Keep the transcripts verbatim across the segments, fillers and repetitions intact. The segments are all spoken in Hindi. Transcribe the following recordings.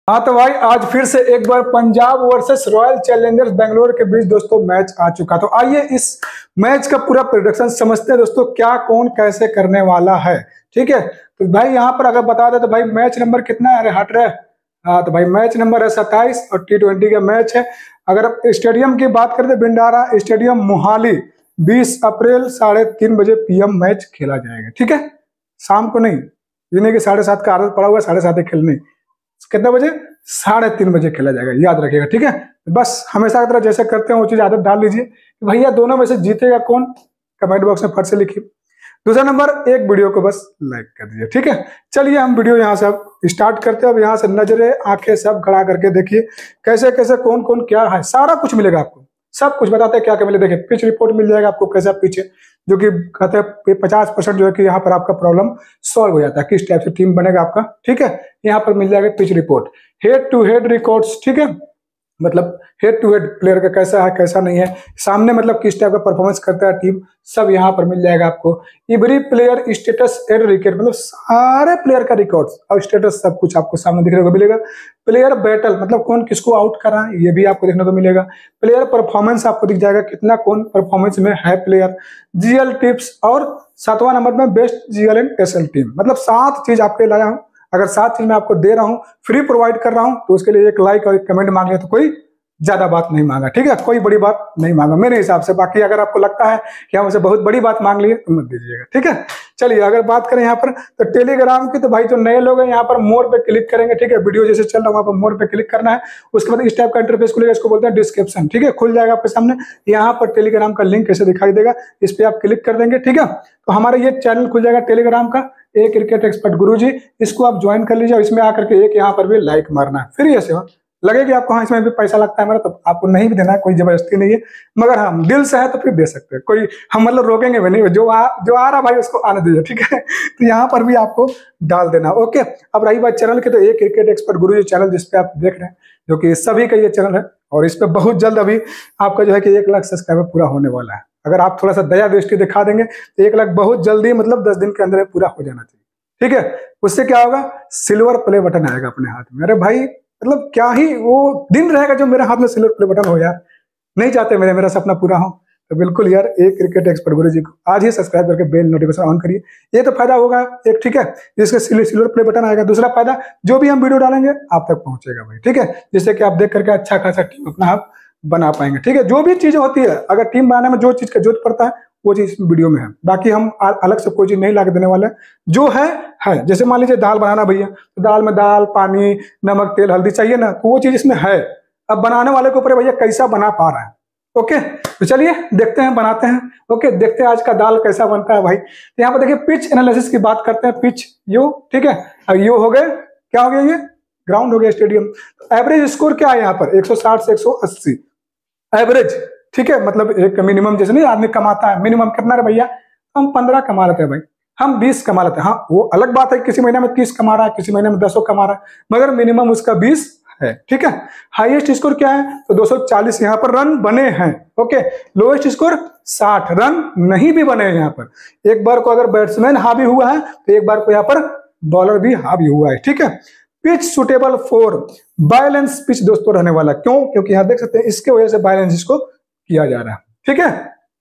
हाँ तो भाई आज फिर से एक बार Punjab versus Royal Challengers Bangalore के बीच दोस्तों मैच आ चुका। तो आइए इस मैच का पूरा प्रेडिक्शन समझते हैं दोस्तों, क्या कौन कैसे करने वाला है। ठीक है, तो भाई यहाँ पर अगर बता दे तो भाई मैच नंबर कितना है, अरे हट रहे। हाँ तो भाई मैच नंबर है सत्ताईस और टी ट्वेंटी का मैच है। अगर स्टेडियम की बात करें तो बिंडारा स्टेडियम मोहाली बीस अप्रैल साढ़े तीन बजे पीएम मैच खेला जाएगा। ठीक है, शाम को नहीं, ये नहीं कि साढ़े सात का आदत पड़ा हुआ साढ़े सात खेलने, कितने बजे, साढ़े तीन बजे खेला जाएगा, याद रखिएगा। ठीक है, बस हमेशा की तरह जैसे करते हैं वो चीज आदत डाल लीजिए कि भैया दोनों में से जीतेगा कौन, कमेंट बॉक्स में फट से लिखिए। दूसरा नंबर, एक वीडियो को बस लाइक कर दीजिए। ठीक है, चलिए हम वीडियो यहाँ से अब स्टार्ट करते हैं। अब यहाँ से नजरें आंखें सब खड़ा करके देखिए कैसे कैसे कौन कौन क्या है, सारा कुछ मिलेगा आपको, सब कुछ बताते हैं क्या क्या मिले। देखिए पिच रिपोर्ट मिल जाएगा आपको, कैसा पिच है, जो कि कहते हैं पचास परसेंट जो है कि यहाँ पर आपका प्रॉब्लम सॉल्व हो जाता है, किस टाइप से टीम बनेगा आपका। ठीक है, यहाँ पर मिल जाएगा pitch report, head to head records. ठीक है, मतलब हेड टू हेड प्लेयर का कैसा है कैसा नहीं है, सामने मतलब किस टाइप का परफॉर्मेंस करता है टीम, सब यहाँ पर मिल जाएगा आपको। एवरी प्लेयर स्टेटस एड विकेट, मतलब सारे प्लेयर का रिकॉर्ड्स और स्टेटस सब कुछ आपको सामने दिखने को मिलेगा। प्लेयर बैटल, मतलब कौन किसको आउट कर रहा है ये भी आपको देखने को मिलेगा। प्लेयर परफॉर्मेंस आपको दिख जाएगा, कितना कौन परफॉर्मेंस में है प्लेयर। जीएल टिप्स और सातवां नंबर में best GL and SL team, मतलब सात चीज आपके लाया हूँ। अगर सात चीज मैं आपको दे रहा हूँ, फ्री प्रोवाइड कर रहा हूँ, तो उसके लिए एक लाइक और एक कमेंट मांग लिया तो कोई ज्यादा बात नहीं मांगा। ठीक है, कोई बड़ी बात नहीं मांगा मेरे हिसाब से। बाकी अगर आपको लगता है कि हम उसे बहुत बड़ी बात मांग लिए तो मत दीजिएगा। ठीक है, चलिए अगर बात करें यहाँ पर तो टेलीग्राम की, तो भाई जो नए लोग हैं यहाँ पर मोर पे क्लिक करेंगे। ठीक है, वीडियो जैसे चल रहा है वहाँ पर मोर पे क्लिक करना है, उसके बाद इस टाइप का इंटरफेस खुलेगा, इसको बोलते हैं डिस्क्रिप्शन। ठीक है, खुल जाएगा आपके सामने, यहाँ पर टेलीग्राम का लिंक ऐसे दिखाई देगा, इस पर आप क्लिक कर देंगे। ठीक है, तो हमारा ये चैनल खुल जाएगा टेलीग्राम का, ए क्रिकेट एक्सपर्ट गुरुजी, इसको आप ज्वाइन कर लीजिए। इसमें आकर के एक यहाँ पर भी लाइक मारना है, फिर ऐसे हो लगेगी आपको हाँ इसमें भी पैसा लगता है हमारा, तो आपको नहीं भी देना है, कोई जबरदस्ती नहीं है, मगर हाँ दिल से है तो फिर दे सकते हैं, कोई हम मतलब रोकेंगे भी नहीं, जो आ जो आ रहा भाई उसको आने दीजिए। ठीक है, तो यहाँ पर भी आपको डाल देना। ओके, अब रही बात चैनल की, तो एक क्रिकेट एक्सपर्ट गुरुजी चैनल जिसपे आप देख रहे हैं, जो कि सभी का ये चैनल है, और इस पर बहुत जल्द अभी आपका जो है कि एक लाख सब्सक्राइबर पूरा होने वाला है। अगर आप थोड़ा सा दया दृष्टि दिखा देंगे तो एक लाख बहुत जल्दी, मतलब दस दिन के अंदर पूरा हो जाना चाहिए। ठीक है, उससे क्या होगा, सिल्वर प्ले बटन आएगा अपने हाथ में। अरे भाई मतलब क्या ही वो दिन रहेगा जो मेरे हाथ में सिल्वर प्ले बटन हो यार, नहीं चाहते मेरे मेरा सपना पूरा हो, तो बिल्कुल यार एक क्रिकेट एक्सपर्ट गुरुजी को आज ही सब्सक्राइब करके बेल नोटिफिकेशन ऑन करिए। ये तो फायदा होगा एक, ठीक है, जिसके सिल्वर प्ले बटन आएगा। दूसरा फायदा, जो भी हम वीडियो डालेंगे आप तक पहुंचेगा भाई। ठीक है, जिससे कि आप देख करके अच्छा खासा टीम अपना आप बना पाएंगे। ठीक है, जो भी चीजें होती है, अगर टीम बनाने में जो चीज का जरूरत पड़ता है वो चीज वीडियो में है, बाकी हम अलग से कोई चीज नहीं ला के देने वाले, जो है है। जैसे मान लीजिए दाल बनाना भैया, तो दाल में दाल पानी नमक तेल हल्दी चाहिए ना, तो वो चीज इसमें है। अब बनाने वाले के ऊपर भैया कैसा बना पा रहा है। ओके, तो चलिए देखते हैं, बनाते हैं। ओके, देखते हैं आज का दाल कैसा बनता है भाई। तो यहाँ पर देखिए पिच एनालिसिस की बात करते हैं, पिच यू, ठीक है, अब यू हो गए, क्या हो गया, ये ग्राउंड हो गया, स्टेडियम। तो एवरेज स्कोर क्या है यहाँ पर, एक सौ साठ से एक सौ अस्सी एवरेज। ठीक है, मतलब एक मिनिमम, जैसे नहीं आदमी कमाता है, मिनिमम कितना है भैया, हम पंद्रह कमा लेते हैं भाई, हम बीस कमा लेते हैं। हाँ वो अलग बात है, किसी महीने में तीस कमा रहा है, किसी महीने में दसों कमा रहा है, मगर मिनिमम उसका बीस है। ठीक है, हाईएस्ट स्कोर क्या है, तो दो सौ चालीस यहाँ पर रन बने हैं। ओके, लोएस्ट स्कोर साठ रन नहीं भी बने हैं यहाँ पर। एक बार को अगर बैट्समैन हावी हुआ है तो एक बार को यहाँ पर बॉलर भी हावी हुआ है। ठीक है, pitch suitable for balance pitch दोस्तों रहने वाला, क्यों, क्योंकि यहाँ देख सकते हैं इसके वजह से बैलेंस इसको किया जा रहा है। ठीक है,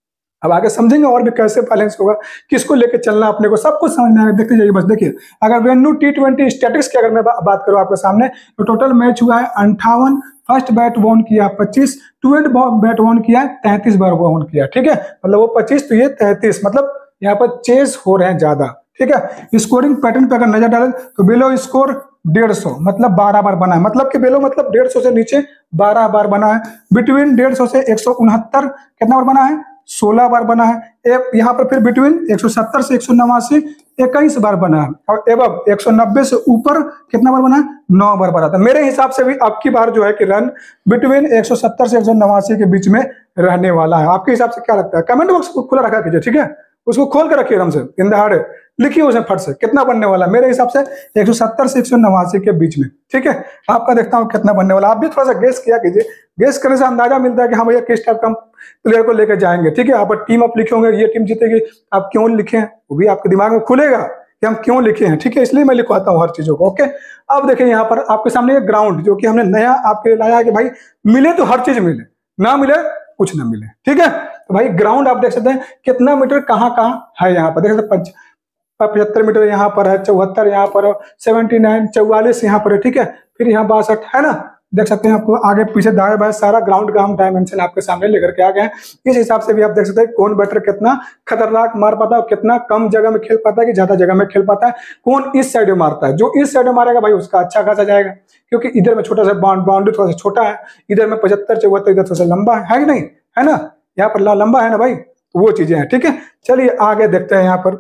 अब आगे समझेंगे और भी कैसे बैलेंस होगा, किसको लेके चलना अपने को, सब कुछ समझ में आएगा, देखते जाइए बस। देखिए अगर वेन्यू टी ट्वेंटी स्टैटिक्स की अगर मैं बा, बात करूं आपके सामने, तो टोटल मैच हुआ है अंठावन, फर्स्ट बैट वॉन किया पच्चीस, टूवेंट बैट वॉन किया तैंतीस बार वॉन किया। ठीक है, मतलब वो पच्चीस तो ये तैंतीस, मतलब यहाँ पर चेस हो रहे हैं ज्यादा। ठीक है, स्कोरिंग पैटर्न पे अगर नजर डालें तो बिलो स्कोर डेढ़ सौ, मतलब बारह बार बना है, मतलब कि बेलो मतलब डेढ़ सौ से नीचे बारह बार बना है। बिटवीन डेढ़ सौ से एक सौ उनहत्तर कितना बार बना है, सोलह बार बना है। यहाँ पर फिर बिटवीन एक सौ सत्तर से एक सौ नवासी इक्कीस बार बना है, और एबव एक सौ नब्बे से ऊपर कितना बार बना है, नौ बार बना था। मेरे हिसाब से भी आपकी बार जो है कि रन बिटवीन एक सौ सत्तर से एक सौ नवासी के बीच में रहने वाला है। आपके हिसाब से क्या लगता है, कमेंट बॉक्स को खुला रखा कीजिए। ठीक है, उसको खोल कर रखिए एकदम से, इन दहाड़े लिखिए उसमें फट से कितना बनने वाला है। मेरे हिसाब से एक सौ सत्तर से एक सौ नवासी के बीच में। ठीक है, आपका देखता हूँ कितना बनने वाला, आप भी थोड़ा सा गेस किया कीजिए, गेस करने से अंदाजा मिलता है कि हाँ भैया किस टाइप का प्लेयर को लेकर जाएंगे। ठीक है, आप टीम आप लिखे होंगे ये टीम जीतेगी, आप क्यों लिखे हैं वो भी आपके दिमाग में खुलेगा कि हम क्यों लिखे हैं, ठीक है, इसलिए मैं लिखवाता हूँ हर चीजों को। ओके, अब देखिए यहाँ पर आपके सामने ये ग्राउंड जो कि हमने नया आपके लिए लाया कि भाई मिले तो हर चीज मिले, ना मिले कुछ ना मिले, ठीक है। तो भाई ग्राउंड आप देख सकते हैं कितना मीटर कहाँ कहाँ है, यहाँ पर देख सकते हैं पचहत्तर मीटर यहाँ पर है, चौहत्तर यहाँ पर, सेवेंटी नाइन चौवालीस यहाँ पर है, ठीक है, फिर यहाँ बासठ है ना, देख सकते हैं आपको आगे पीछे दाएं बाएं सारा ग्राउंड का हम डायमेंशन आपके सामने लेकर के आ गए हैं। इस हिसाब से भी आप देख सकते हैं कौन बैटर कितना खतरनाक मार पाता है, कितना कम जगह में खेल पाता है कि ज्यादा जगह में खेल पाता है, कौन इस साइड में मारता है। जो इस साइड में मारेगा भाई उसका अच्छा खासा जाएगा, क्योंकि इधर में छोटा सा बाउंड्री थोड़ा सा छोटा है, इधर में पचहत्तर चौहत्तर इधर थोड़ा सा लंबा है, है कि नहीं, है ना, यहाँ पर लंबा है ना भाई, तो वो चीजें हैं, ठीक है। चलिए आगे देखते हैं यहाँ पर।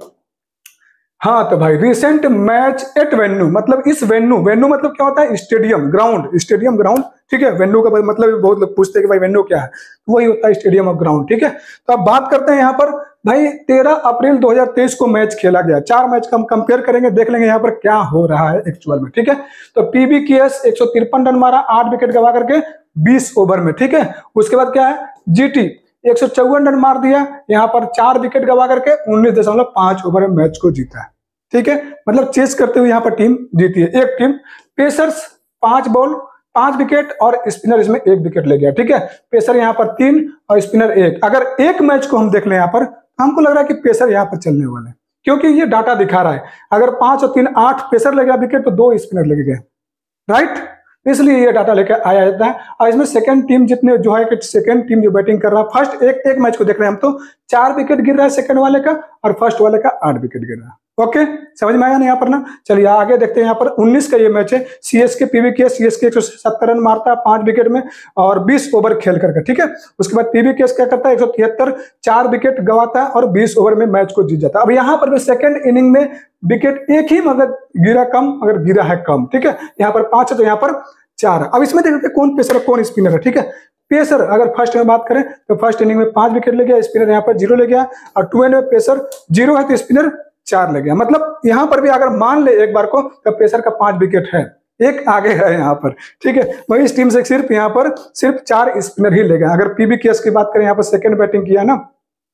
हाँ तो भाई रिसेंट मैच एट वेन्यू, मतलब इस वेन्यू, वेन्यू मतलब क्या होता है, स्टेडियम ग्राउंड, स्टेडियम ग्राउंड, ठीक है। वेन्यू का मतलब बहुत लोग पूछते हैं कि भाई वेन्यू क्या है, तो वही होता है स्टेडियम और ग्राउंड, ठीक है। तो अब बात करते हैं यहाँ पर भाई तेरह अप्रैल दो हज़ार तेईस को मैच खेला गया, चार मैच का हम कंपेयर करेंगे, देख लेंगे यहाँ पर क्या हो रहा है एक्चुअल में, ठीक है। तो पीबीकेएस एक सौ तिरपन रन मारा, आठ विकेट गवा करके बीस ओवर में, ठीक है। उसके बाद क्या है, जीटी एक सौ चौवन रन मार दिया, यहाँ पर चार विकेट गवा करके उन्नीस दशमलव पांच ओवर में मैच को जीता है, ठीक है। मतलब चेस करते हुए यहाँ पर टीम जीती है। एक टीम पेसर्स पांच बॉल पांच विकेट और स्पिनर इसमें एक विकेट ले गया, ठीक है। पेसर यहाँ पर तीन और स्पिनर एक। अगर एक मैच को हम देख लें यहाँ पर, हमको लग रहा है कि पेसर यहाँ पर चलने वाले हैं, क्योंकि ये डाटा दिखा रहा है अगर पांच और तीन आठ पेसर ले गया विकेट तो दो स्पिनर लगे गए, राइट, इसलिए ये डाटा लेकर आया जाता है। और इसमें सेकंड टीम जितने जो है कि सेकंड टीम जो बैटिंग कर रहा है, फर्स्ट एक एक मैच को देख रहे हैं हम, तो चार विकेट गिर रहा है सेकंड वाले का और फर्स्ट वाले का आठ विकेट गिर रहा है। ओके, समझ में आया ना यहाँ पर ना। चलिए आगे देखते हैं यहाँ पर उन्नीस का ये मैच है, सीएसके पीवीकेएस, सीएसके एक सौ सत्तर रन मारता है पांच विकेट में और बीस ओवर खेल करके, ठीक है। उसके बाद पीवीकेएस क्या करता है, एक सौ तिहत्तर चार विकेट गवाता है और बीस ओवर में मैच को जीत जाता है। अब यहाँ पर भी सेकंड इनिंग में विकेट एक ही मगर गिरा कम, अगर गिरा है कम, ठीक है। यहाँ पर पांच है तो यहाँ पर चार। अब इसमें देखते हैं कौन पेसर है कौन स्पिनर है, ठीक है। पेसर अगर फर्स्ट में बात करें तो फर्स्ट इनिंग में पांच विकेट ले गया, स्पिनर यहाँ पर जीरो ले गया, और टू एंड में पेसर जीरो है तो स्पिनर चार ले गया। मतलब यहाँ पर भी अगर मान ले एक बार को तो पेसर का पांच विकेट है, एक आगे है यहाँ पर, ठीक है। वही इस टीम से सिर्फ यहाँ पर सिर्फ चार स्पिनर ही ले गए। अगर पीबीकेएस की बात करें यहाँ पर सेकंड बैटिंग किया ना,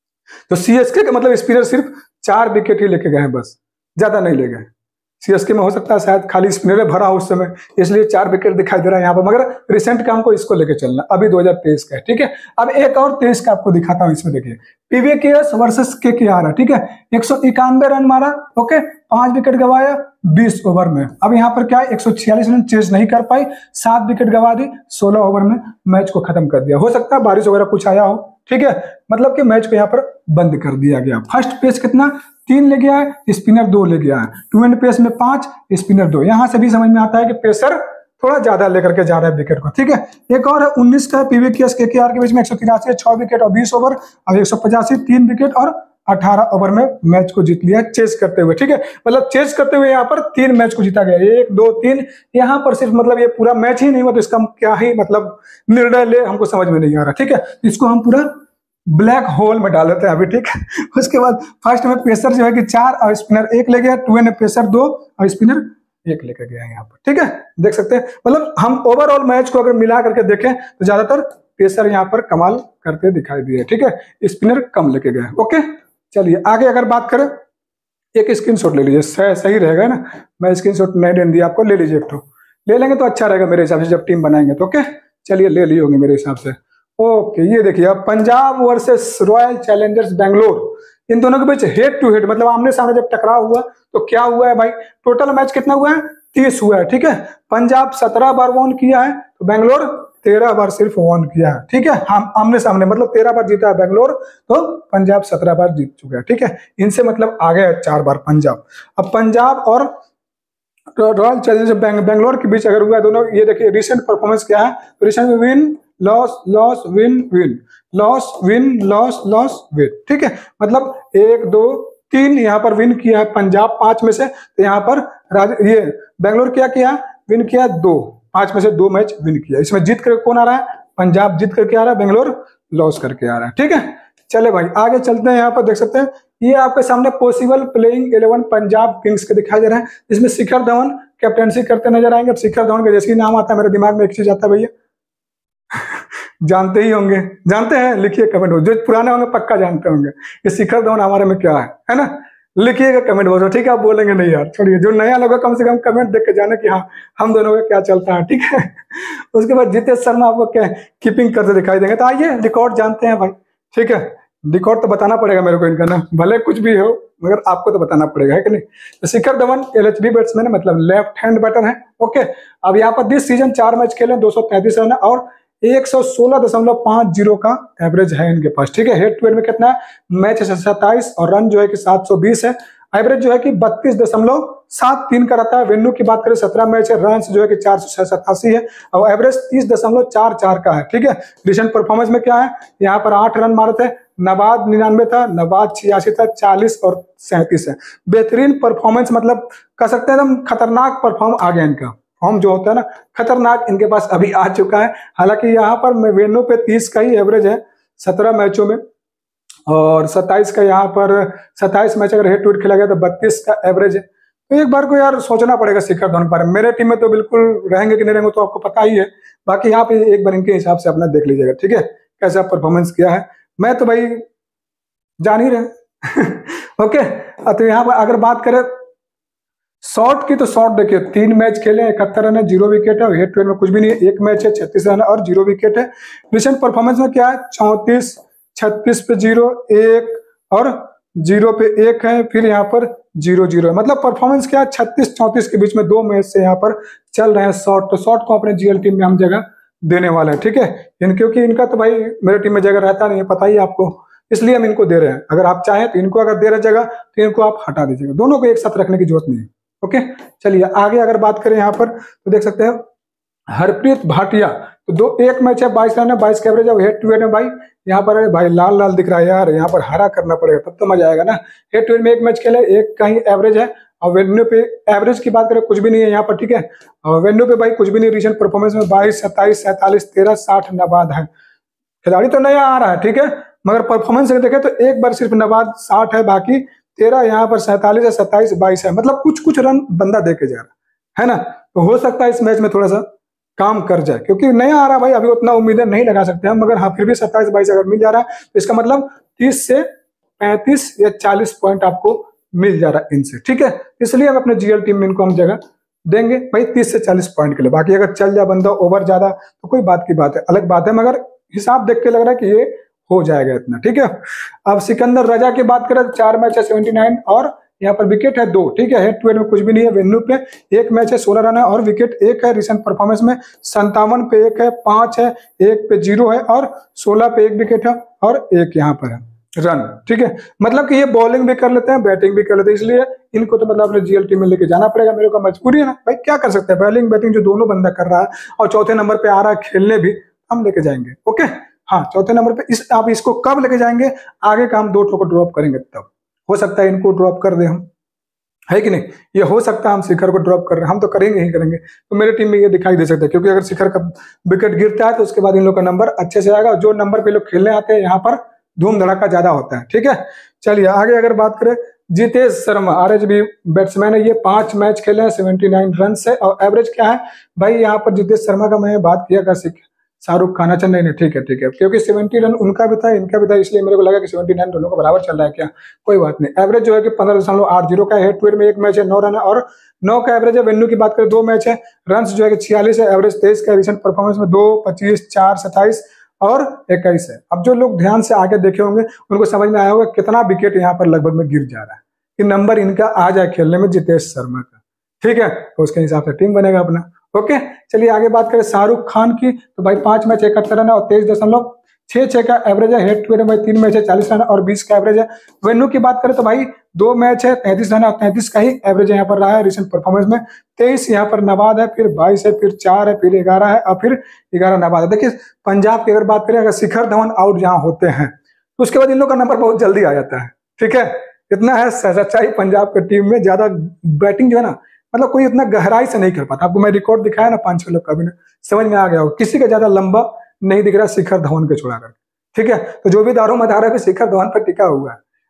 तो सीएसके का मतलब स्पिनर सिर्फ चार विकेट ही लेके गए हैं, बस ज्यादा नहीं ले गए। सीएसके में हो सकता है शायद खाली स्पिनर भरा हो उस समय, इसलिए चार विकेट दिखाई दे रहा है यहाँ पर, मगर रिसेंट का हमको इसको लेके चलना, अभी दो हज़ार तेईस का है, ठीक है। अब एक और तेईस का आपको दिखाता हूँ, इसमें देखिए पीवीकेएस वर्सेस केकेआर है, ठीक है। एक सौ इक्यानवे रन मारा, ओके, पांच विकेट गवाया बीस ओवर में। अब यहाँ पर क्या है, एक सौ छियालीस रन चेज नहीं कर पाई, सात विकेट गवा दी, सोलह ओवर में मैच को खत्म कर दिया। हो सकता है बारिश वगैरह कुछ आया हो, ठीक है, मतलब कि मैच को यहाँ पर बंद कर दिया गया। फर्स्ट पेस कितना तीन ले गया है, स्पिनर दो ले गया है, टू एंड पेस में पांच, स्पिनर दो। यहां से भी समझ में आता है कि पेसर थोड़ा ज्यादा लेकर के जा रहा है विकेट को, ठीक है। एक और है उन्नीस का पीवीकेएस केकेआर के बीच में एक सौ तिरासी छह विकेट और बीस ओवर, और एक सौ पचासी तीन विकेट और अठारह ओवर में मैच को जीत लिया चेस करते हुए, ठीक है। मतलब चेस करते हुए यहाँ पर तीन मैच को जीता गया, एक दो तीन, यहाँ पर सिर्फ मतलब ये पूरा मैच ही नहीं हुआ तो इसका क्या ही मतलब निर्णय ले, हमको समझ में नहीं आ रहा, ठीक है। इसको हम पूरा ब्लैक होल में डाल देते हैं अभी, ठीक है। उसके बाद फर्स्ट में पेसर जो है कि चार और स्पिनर एक ले गया, टू एंड पेसर दो और स्पिनर एक लेकर गया यहाँ पर, ठीक है। देख सकते हैं मतलब हम ओवरऑल मैच को अगर मिला करके देखें तो ज्यादातर पेसर यहाँ पर कमाल करते दिखाई दिए, ठीक है, स्पिनर कम लेके गए। ओके, चलिए आगे अगर बात करें, एक स्क्रीनशॉट ले लीजिए, सही रहेगा ना। मैं स्क्रीनशॉट नहीं देने दिया आपको, ले लीजिए, एक तो ले लेंगे तो अच्छा रहेगा मेरे हिसाब से, जब टीम बनाएंगे तो। ओके, चलिए ले लिए होंगे मेरे हिसाब से। ओके, ये देखिए अब Punjab versus Royal Challengers Bangalore, इन दोनों के बीच हेड टू हेड मतलब आमने सामने जब टकराव हुआ तो क्या हुआ है भाई, टोटल मैच कितना हुआ है, तीस हुआ है, ठीक है। पंजाब सत्रह बार वन किया है तो बेंगलोर तेरह बार सिर्फ वन किया है, ठीक है। हम आमने सामने मतलब तेरह बार जीता है बेंगलोर, तो पंजाब सत्रह बार जीत चुका है, ठीक है। इनसे मतलब आगे है चार बार पंजाब। अब पंजाब और रॉयल चैलेंजर्स बेंगलोर के बीच अगर हुआ दोनों, ये देखिए रिसेंट परफॉर्मेंस क्या है, recent win loss loss win win loss win loss loss win, ठीक है। मतलब एक दो तीन यहाँ पर विन किया है पंजाब पांच में से, तो यहाँ पर राज ये बेंगलोर क्या किया, विन किया दो, पांच में से दो मैच विन किया। इसमें जीत कर कौन आ रहा है, पंजाब जीत करके आ रहा है, बेंगलोर लॉस करके आ रहा है, ठीक है। चले भाई आगे चलते हैं। यहाँ पर देख सकते हैं ये आपके सामने possible playing eleven Punjab Kings के दिखाई दे रहा है, इसमें शिखर धवन कैप्टनसी करते नजर आएंगे। अब शिखर धवन का जैसे ही नाम आता है मेरे दिमाग में एक चीज आता है भैया, जानते ही होंगे, जानते हैं, लिखिए कमेंट हो, जो पुराने होंगे पक्का जानते होंगे कि शिखर धवन हमारे में क्या है है ना। लिखिएगा कमेंट बॉक्स में, ठीक है। आप बोलेंगे नहीं यार छोड़िए, जो नया लोग कम से कम कमेंट देख के जाने कि हाँ हम दोनों का क्या चलता है, ठीक है। उसके बाद जितेश शर्मा आपको क्या कीपिंग करते दिखाई देंगे। तो आइए रिकॉर्ड जानते हैं भाई, ठीक है। रिकॉर्ड तो बताना पड़ेगा मेरे को इनका ना, भले कुछ भी हो मगर आपको तो बताना पड़ेगा, है कि नहीं। तो शिखर धवन एलएचबी बैट्समैन है, मतलब लेफ्ट हैंड बैटर है, ओके। अब यहाँ पर दिस सीजन चार मैच खेले, दो सौ तैंतीस रन और एक सौ सोलह दशमलव पांच जीरो का एवरेज है इनके पास, ठीक है। हेड टू हेड में कितना है, मैच है सत्ताईस और रन जो है कि सात सौ बीस है। एवरेज जो है कि बत्तीस दशमलव सात तीन का रहता है। वेन्यू की बात करें सत्रह मैच है, रन जो है कि चार सौ सतासी है और एवरेज तीस दशमलव चार चार का है, ठीक है। रिसेंट परफॉर्मेंस में क्या है, यहाँ पर आठ रन मारे थे, नवाद निन्यानवे था, नवाद छियासी था, चालीस और सैंतीस है। बेहतरीन परफॉर्मेंस, मतलब कह सकते हैं एकदम खतरनाक परफॉर्म आ गया इनका। फॉर्म जो होता है ना खतरनाक इनके पास अभी आ चुका है। हालांकि यहाँ पर वेन्यू पे तीस का ही एवरेज है सत्रह मैचों में और सत्ताईस का, यहाँ पर सत्ताईस मैच अगर हेड टू हेड खेला गया तो बत्तीस का एवरेज है। तो एक बार को यार सोचना पड़ेगा शिखर धवन पर। मेरे टीम में तो बिल्कुल रहेंगे कि नहीं रहेंगे तो आपको पता ही है, बाकी यहाँ पे एक बार इनके हिसाब से अपना देख लीजिएगा, ठीक है, कैसा परफॉर्मेंस किया है। मैं तो भाई जान ही रहे ओके। तो यहाँ पर अगर बात करें शॉट की, तो शॉट देखिए तीन मैच खेले, इकहत्तर रन है, जीरो विकेट है। हेड टू हेड में कुछ भी नहीं है, एक मैच है, छत्तीस रन और जीरो विकेट है। रिसेंट परफॉर्मेंस में क्या है, चौंतीस, छत्तीस पे जीरो, एक और जीरो पे एक है, फिर यहाँ पर जीरो जीरो है। मतलब परफॉर्मेंस क्या है, छत्तीस चौंतीस के बीच में दो मैच से यहाँ पर चल रहे हैं शॉट। तो शॉट को अपने जीएल टीम में हम जगह देने वाले हैं, ठीक है। क्योंकि इनका तो भाई मेरे टीम में जगह रहता नहीं है, पता ही आपको, इसलिए हम इनको दे रहे हैं। अगर आप चाहें तो इनको अगर दे रहे जगह तो इनको आप हटा दीजिएगा, दोनों को एक साथ रखने की जरूरत नहीं है, ओके। चलिए आगे अगर बात करें यहाँ पर तो देख सकते हैं हरप्रीत भाटिया, तो दो एक मैच है, बाईस रन है, बाईस का एवरेज है। हेड टू हेड में भाई यहाँ पर अरे भाई लाल लाल दिख रहा है यार, यहाँ पर हरा करना पड़ेगा तब तो मजा आएगा ना। हेड टू हेड में एक मैच खेले, एक का ही एवरेज है और वेन्यू पे एवरेज की बात करें कुछ भी नहीं है यहाँ पर, ठीक है। और वेन्यू पे भाई कुछ भी नहीं। रिसेंट परफॉर्मेंस में बाईस, सत्ताईस, सैंतालीस, तेरह, साठ, नवाद है। खिलाड़ी तो नया आ रहा है, ठीक है, मगर परफॉर्मेंस अगर देखें तो एक बार सिर्फ नवाद साठ है, बाकी तेरह, यहाँ पर सैंतालीस है, सत्ताईस, बाईस है। मतलब कुछ कुछ रन बंदा दे के जा रहा है ना। तो हो सकता है इस मैच में थोड़ा सा काम कर जाए, क्योंकि नया आ रहा भाई, अभी उतना उम्मीदें नहीं लगा सकते हम, मगर हाँ फिर भी सत्ताईस बाईस अगर मिल जा रहा है तो इसका मतलब तीस से पैंतीस या चालीस पॉइंट आपको मिल जा रहा है इनसे, ठीक है। इसलिए हम अपने जीएल टीम में इनको हम जगह देंगे भाई तीस से चालीस पॉइंट के लिए। बाकी अगर चल जाए बंदा ओवर ज्यादा तो कोई बात की बात है, अलग बात है, मगर हिसाब देख के लग रहा है कि ये हो जाएगा इतना, ठीक है। अब सिकंदर रजा की बात करें तो चार मैच है, सेवेंटी नाइन और यहाँ पर विकेट है दो, ठीक है। हेड टू हेड में कुछ भी नहीं है। वेन्यू पे एक मैच है, सोलह रन है और विकेट एक है। रिसेंट परफॉर्मेंस में संतावन पे एक है, पांच है, एक पे जीरो है और सोलह पे एक विकेट है और एक यहाँ पर है रन, ठीक है। मतलब कि ये बॉलिंग भी कर लेते हैं, बैटिंग भी कर लेते हैं, इसलिए इनको तो मतलब अपने जीएल टीम में लेके जाना पड़ेगा। मेरे को मजबूरी है ना भाई, क्या कर सकते हैं, बॉलिंग बैटिंग जो दोनों बंदा कर रहा है और चौथे नंबर पे आ रहा है खेलने भी, हम लेके जाएंगे, ओके। हाँ चौथे नंबर पे इस आप इसको कब लेके जाएंगे, आगे का हम दो ठो को ड्रॉप करेंगे तब। हो सकता है इनको ड्रॉप कर दे हम, है कि नहीं, ये हो सकता है हम शिखर को ड्रॉप कर रहे हैं, हम तो करेंगे ही करेंगे। तो मेरे टीम में ये दिखाई दे सकता है, क्योंकि अगर शिखर का विकेट गिरता है तो उसके बाद इन लोग का नंबर अच्छे से आएगा। जो नंबर पे लोग खेलने आते हैं यहाँ पर धूम धड़ाका ज्यादा होता है, ठीक है। चलिए आगे अगर बात करें जितेश शर्मा, आरएचबी बैट्समैन है, ये पांच मैच खेले हैं, सेवेंटी नाइन रन से और एवरेज क्या है भाई। यहाँ पर जितेश शर्मा का मैं बात किया कर शाहरुख खान, अच्छा नहीं नहीं ठीक है ठीक है, क्योंकि सेवेंटी रन उनका भी था इनका भी था, इसलिए मेरे को लगा कि सेवेंटी नाइन दोनों का बराबर चल रहा है क्या, कोई बात नहीं। एवरेज जो है कि पंद्रह दशमलव आठ जीरो का। हेड टू हेड में एक मैच है, नौ रन है और नौ का एवरेज है। वेन्यू की बात करें दो मैच है, रन जो है कि छियालीस है, एवरेज तेईस का। रिसेंट परफॉर्मेंस में दो, पच्चीस, चार, सत्ताईस और इक्कीस है। अब जो लोग ध्यान से आगे देखे होंगे उनको समझ में आया होगा कितना विकेट यहाँ पर लगभग में गिर जा रहा है, कि नंबर इनका आ जाए खेलने में जितेश शर्मा का, ठीक है। तो उसके हिसाब से टीम बनेगा अपना, ओके। चलिए आगे बात करें शाहरुख खान की, तो भाई पांच मैच इकहत्तर रन है और तेईस दशमलव छह छह का एवरेज है। हेड टू हेड में तीन मैच है, चालीस रन और बीस का एवरेज है। वेन्यू की बात करें तो भाई दो मैच है, तैंतीस रन और तैंतीस का ही एवरेज यहाँ पर रहा है। रिसेंट परफॉर्मेंस में तेईस यहाँ पर नवाद है, फिर बाईस है, फिर चार है, फिर ग्यारह है और फिर ग्यारह नवाद है। देखिए पंजाब की अगर बात करें, अगर शिखर धवन आउट जहाँ होते हैं तो उसके बाद इन लोग का नंबर बहुत जल्दी आ जाता है, ठीक है। इतना है सच्चाई पंजाब की टीम में, ज्यादा बैटिंग जो है ना, मतलब कोई इतना गहराई से नहीं कर पाता। आपको मैं रिकॉर्ड दिखाया ना पांच छह लोग का भी ना, समझ में आ गया होगा, किसी का ज्यादा लंबा नहीं दिख रहा शिखर धवन के छोड़ा कर, ठीक है। तो जो भी दारो मदारा भी शिखर धवन पर टिका हुआ है।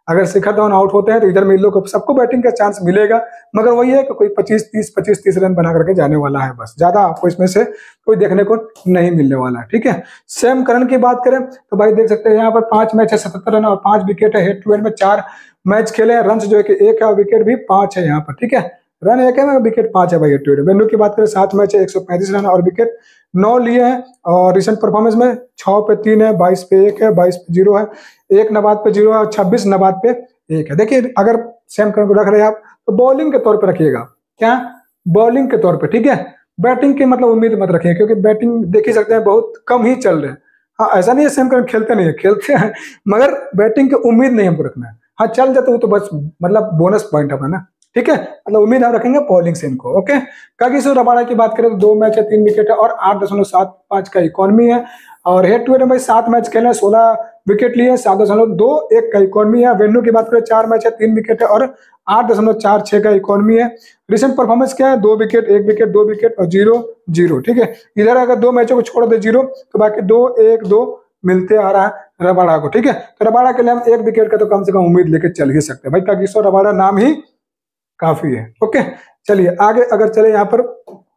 अगर शिखर धवन आउट होते हैं तो इधर में इन लोग को सबको बैटिंग का चांस मिलेगा, मगर वही है कि कोई पच्चीस तीस पच्चीस तीस रन बना करके जाने वाला है, बस ज्यादा आपको इसमें से कोई देखने को नहीं मिलने वाला है। ठीक है, सैम करन की बात करें तो भाई देख सकते हैं यहाँ पर पांच मैच है, सतहत्तर रन और पांच विकेट है। हेड टू हेड में चार मैच खेले हैं, रन जो है कि एक है और विकेट भी पांच है यहाँ पर। ठीक है, रन एक है विकेट पांच है भाई हेड टू हेड। वेन्यू की बात करें सात मैच है, एक सौ पैंतीस रन और विकेट नौ लिए हैं, और रिसेंट परफॉर्मेंस में छह पे तीन है, बाईस पे एक है, बाईस पे जीरो है, एक नबाद पे जीरो है और छब्बीस नबाद पे एक है। देखिए अगर सैम करन को रख रहे हैं आप तो बॉलिंग के तौर पे रखिएगा, क्या बॉलिंग के तौर पे। ठीक है, बैटिंग की मतलब उम्मीद मत रखिए, क्योंकि बैटिंग देख ही सकते हैं बहुत कम ही चल रहे हैं। हाँ ऐसा नहीं है सैम करन खेलते नहीं है, खेलते हैं, मगर बैटिंग की उम्मीद नहीं हमको रखना है। हाँ चल जाते हो तो बस मतलब बोनस पॉइंट अपना ना। ठीक है, मतलब उम्मीद हम रखेंगे बॉलिंग से इनको। ओके, कागिसो रबाडा की बात करें तो दो मैच है, तीन विकेट है और आठ दशमलव सात पांच का इकोनॉमी है। और हेड टू हेड में भाई सात मैच खेले, सोलह विकेट लिए, सात दशमलव दो एक का इकोनॉमी है। वेन्यू की बात करें चार मैच है, तीन विकेट है और आठ दशमलव चार छह का इकोनॉमी है। रिसेंट परफॉर्मेंस क्या है, दो विकेट, एक विकेट, दो विकेट और जीरो जीरो। ठीक है, इधर अगर दो मैचों को छोड़ दे जीरो तो बाकी दो एक दो मिलते आ रहा है रबाडा को। ठीक है, तो रबाडा के लिए हम एक विकेट का तो कम से कम उम्मीद लेके चल ही सकते हैं भाई, कागिसो रबाडा नाम ही काफी है। ओके चलिए आगे अगर चले यहाँ पर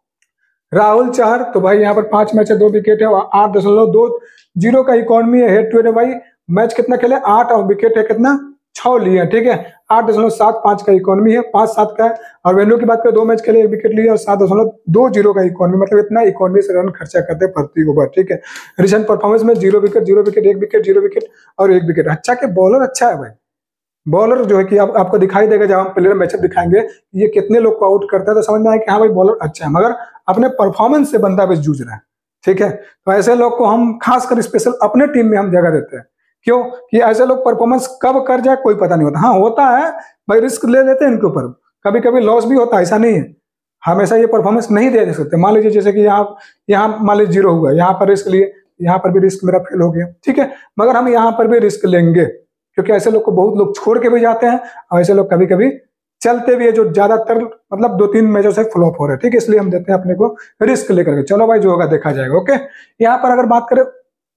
राहुल चहर, तो भाई यहाँ पर पांच मैच है, दो विकेट है और आठ दशमलव दो जीरो का इकोनॉमी है। हेड टू हेड भाई मैच कितना खेले, आठ और विकेट है कितना, छह लिए। ठीक है, आठ दशमलव सात पांच का इकोनॉमी है, पांच सात का है। और वेन्यू की बात करें दो मैच खेले, एक विकेट लिए और सात दशमलव दो जीरो का इकोनॉमी, मतलब इतना इकोनॉमी से रन खर्चा करते हैं प्रति ओवर। ठीक है, रिसेंट परफॉर्मेंस में जीरो विकेट, जीरो विकेट, एक विकेट, जीरो विकेट और एक विकेट। अच्छा के बॉलर अच्छा है भाई, बॉलर जो है कि आप, आपको दिखाई देगा जब हम प्लेयर मैचअप दिखाएंगे ये कितने लोग को आउट करता है तो समझ में आए कि हाँ भाई बॉलर अच्छा है, मगर अपने परफॉर्मेंस से बंदा बस जूझ रहा है। ठीक है, तो ऐसे लोग को हम खासकर स्पेशल अपने टीम में हम जगह देते हैं। क्यों कि ऐसे लोग परफॉर्मेंस कब कर जाए कोई पता नहीं होता। हाँ होता है भाई, रिस्क ले लेते हैं इनके ऊपर, कभी कभी लॉस भी होता है, ऐसा नहीं है हमेशा ये परफॉर्मेंस नहीं दे सकते। मान लीजिए जैसे कि यहाँ यहाँ मान लीजिए जीरो हुआ, यहाँ पर रिस्क लिए, यहाँ पर भी रिस्क मेरा फेल हो गया। ठीक है, मगर हम यहाँ पर भी रिस्क लेंगे, क्योंकि ऐसे लोग को बहुत लोग छोड़ के भी जाते हैं और ऐसे लोग कभी कभी चलते भी है, जो ज्यादातर मतलब दो तीन मैचों से फ्लॉप हो रहे हैं। ठीक है, इसलिए हम देते हैं अपने को रिस्क लेकर के, चलो भाई जो होगा देखा जाएगा। ओके, यहाँ पर अगर बात करें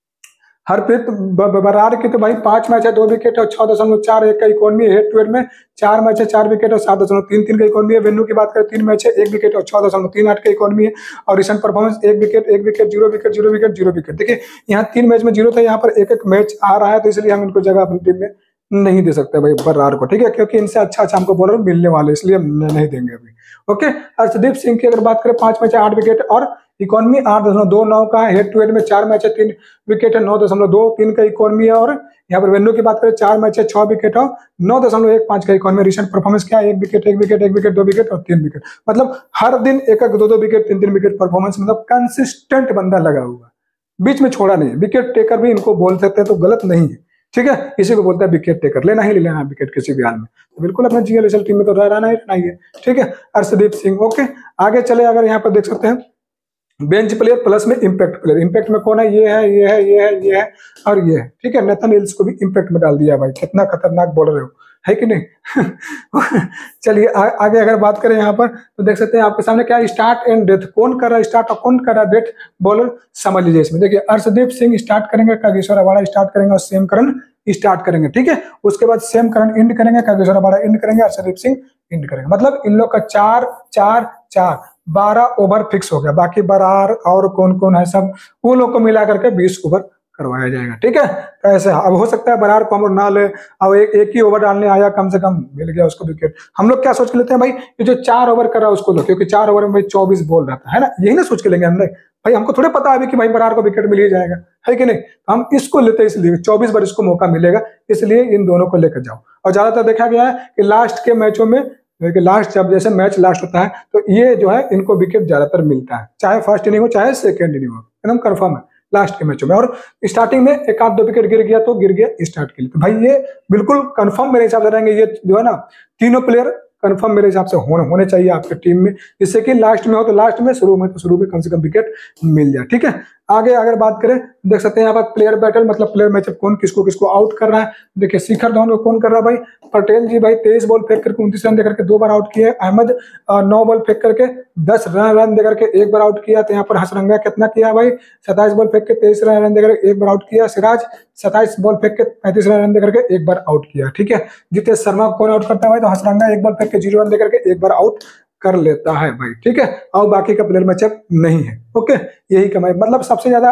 हरप्रीत बरार की, तो भाई पांच मैच है, दो विकेट और छह दशमलव चार एक का इकोनॉमी है। हेड टू हेड में चार मैच है, चार विकेट और सात दशमलव तीन तीन का इकोनॉमी है। वेन्यू की बात करें तीन मैच है, एक विकेट और छह दशमलव तीन आठ का इकोनॉमी है। और रिसेंट परफॉर्मेंस एक विकेट, एक wicket, zero wicket, zero wicket, zero wicket. देखिए यहाँ तीन मैच में जीरो था, यहाँ पर एक एक मैच आ रहा है, तो इसलिए हम इनको जगह अपनी टीम में नहीं दे सकते भाई बरार को। ठीक है, क्योंकि इनसे अच्छा अच्छा हमको बॉलर मिलने वाले, इसलिए हम नहीं देंगे अभी। ओके, अर्शदीप सिंह की अगर बात करें पांच मैच है, आठ विकेट और इकोनॉमी आठ दशमलव दो नौ का है। हेड टू हेड में चार मैच है, तीन विकेट है, नौ दशमलव दो तीन का इकोनॉमी है। और यहाँ पर वेन्यू की बात करें चार मैच है, छह विकेट और नौ दशमलव एक पांच का इकोनॉमी। रिसेंट परफॉर्मेंस क्या है, एक विकेट, एक विकेट, एक विकेट, दो विकेट और तीन विकेट, मतलब हर दिन एक एक दो दो विकेट, तीन तीन विकेट परफॉर्मेंस, मतलब कंसिस्टेंट बंदा लगा हुआ, बीच में छोड़ा नहीं। विकेट टेकर भी इनको बोल सकते हैं तो गलत नहीं है। ठीक है, इसी को बोलता है विकेट टेकर, लेना ही लेना है विकेट किसी भी हाल में, तो बिल्कुल अपने जीएलएसएल टीम में तो रहना ही रहना ही है। ठीक है, अर्शदीप सिंह। ओके, आगे चले अगर यहाँ पर देख सकते हैं बेंच प्लेयर प्लस में इम्पैक्ट प्लेयर। इम्पैक्ट में कौन है, ये है, ये है, ये है, ये है और ये है। ठीक है, नेथन हिल्स को भी इम्पैक्ट में डाल दिया भाई, कितना खतरनाक बॉलर है वो, है कि नहीं। चलिए आगे अगर बात करें यहाँ पर तो देख सकते हैं आपके सामने क्या स्टार्ट एंड डेथ, कौन कर रहा है स्टार्ट और कौन कर रहा है डेथ बॉलर समझ लीजिए इसमें। देखिए अर्शदीप सिंह स्टार्ट करेंगे, कागिसो रबाडा स्टार्ट करेंगे और सैम करन स्टार्ट करेंगे। ठीक है, उसके बाद सैम करन एंड करेंगे, कागिसो रबाडा एंड करेंगे, अर्शदीप सिंह एंड करेंगे। मतलब इन लोग का चार चार चार बारह ओवर फिक्स हो गया। बाकी बरार और कौन कौन है सब वो लोग को मिला करके बीस ओवर करवाया जाएगा। ठीक है, तो ऐसे अब हो सकता है बरार को हम लोग ना ले, अब एक, एक ही ओवर डालने आया, कम से कम मिल गया उसको विकेट। हम लोग क्या सोच के लेते हैं भाई, ये जो चार ओवर कर रहा है उसको लो, क्योंकि चार ओवर में भाई चौबीस बॉल रहता है ना, यही ना सोच के लेंगे हम लोग भाई। हमको थोड़े पता है कि भाई बरार को विकेट मिल ही जाएगा, है कि नहीं, तो हम इसको लेते हैं, इसलिए चौबीस बार इसको मौका मिलेगा, इसलिए इन दोनों को लेकर जाओ। और ज्यादातर देखा गया है कि लास्ट के मैचों में, लास्ट जब जैसे मैच लास्ट होता है तो ये जो है इनको विकेट ज्यादातर मिलता है, चाहे फर्स्ट इनिंग हो चाहे सेकंड इनिंग हो, एकदम कंफर्म है लास्ट के मैचों में। और स्टार्टिंग में एक आध दो विकेट गिर गया तो गिर गया स्टार्ट के लिए, तो भाई ये बिल्कुल कंफर्म मेरे हिसाब से रहेंगे। ये जो है ना तीनों प्लेयर कंफर्म मेरे हिसाब से होने होने चाहिए आपके टीम में, जिससे कि लास्ट में हो तो लास्ट में, शुरू में तो शुरू में कम से कम विकेट मिल जाए। ठीक है, आगे अगर बात करें देख सकते हैं यहाँ पर प्लेयर बैटल, मतलब प्लेयर मैचअप कौन किसको किसको आउट कर रहा है। देखिए शिखर धवन को कौन कर रहा है भाई, पटेल जी भाई तेईस बॉल फेंक करके उनतीस रन देकर के दो बार आउट किए। अहमद नौ बॉल फेंक करके दस रन रन देकर के एक बार आउट किया। तो यहाँ पर हसरंगा कितना किया भाई, सत्ताईस बॉल फेंक के तेईस रन रन देकर एक बार आउट किया। सिराज सत्ताईस बॉल फेंक के पैंतीस रन रन देकर के एक बार आउट किया। ठीक है, जितेश शर्मा को कौन आउट करता है भाई, तो हसरंगा एक बॉल फेंक के जीरो रन देकर के एक बार आउट कर लेता है भाई। ठीक है, और बाकी का प्लेयर मैचअप नहीं है। ओके, यही कमाई, मतलब सबसे ज्यादा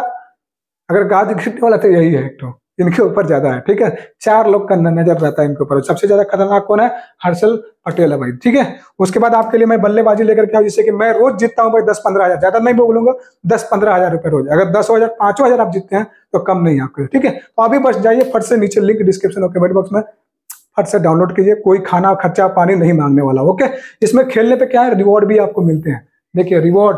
अगर गाज गिरने वाला तो यही है, एक तो इनके ऊपर ज्यादा है। ठीक है, चार लोग का नजर रहता है इनके ऊपर। सबसे ज्यादा खतरनाक कौन है, हर्षल पटेल है भाई। ठीक है, उसके बाद आपके लिए मैं बल्लेबाजी लेकर के आऊँ, जिससे कि मैं रोज जीतता हूँ भाई दस पंद्रह हजार, ज्यादा नहीं बोलूंगा, दस पंद्रह हजार रुपए रोज। अगर दस हजार पांचों हजार आप जीतते हैं तो कम नहीं आपके। ठीक है, तो अभी बस जाइए फट से नीचे लिंक डिस्क्रिप्शन और कमेंट बॉक्स में फट से डाउनलोड कीजिए। कोई खाना खर्चा पानी नहीं मांगने वाला। ओके, इसमें खेलने पे क्या है, रिवॉर्ड भी आपको मिलते हैं। देखिए रिवॉर्ड,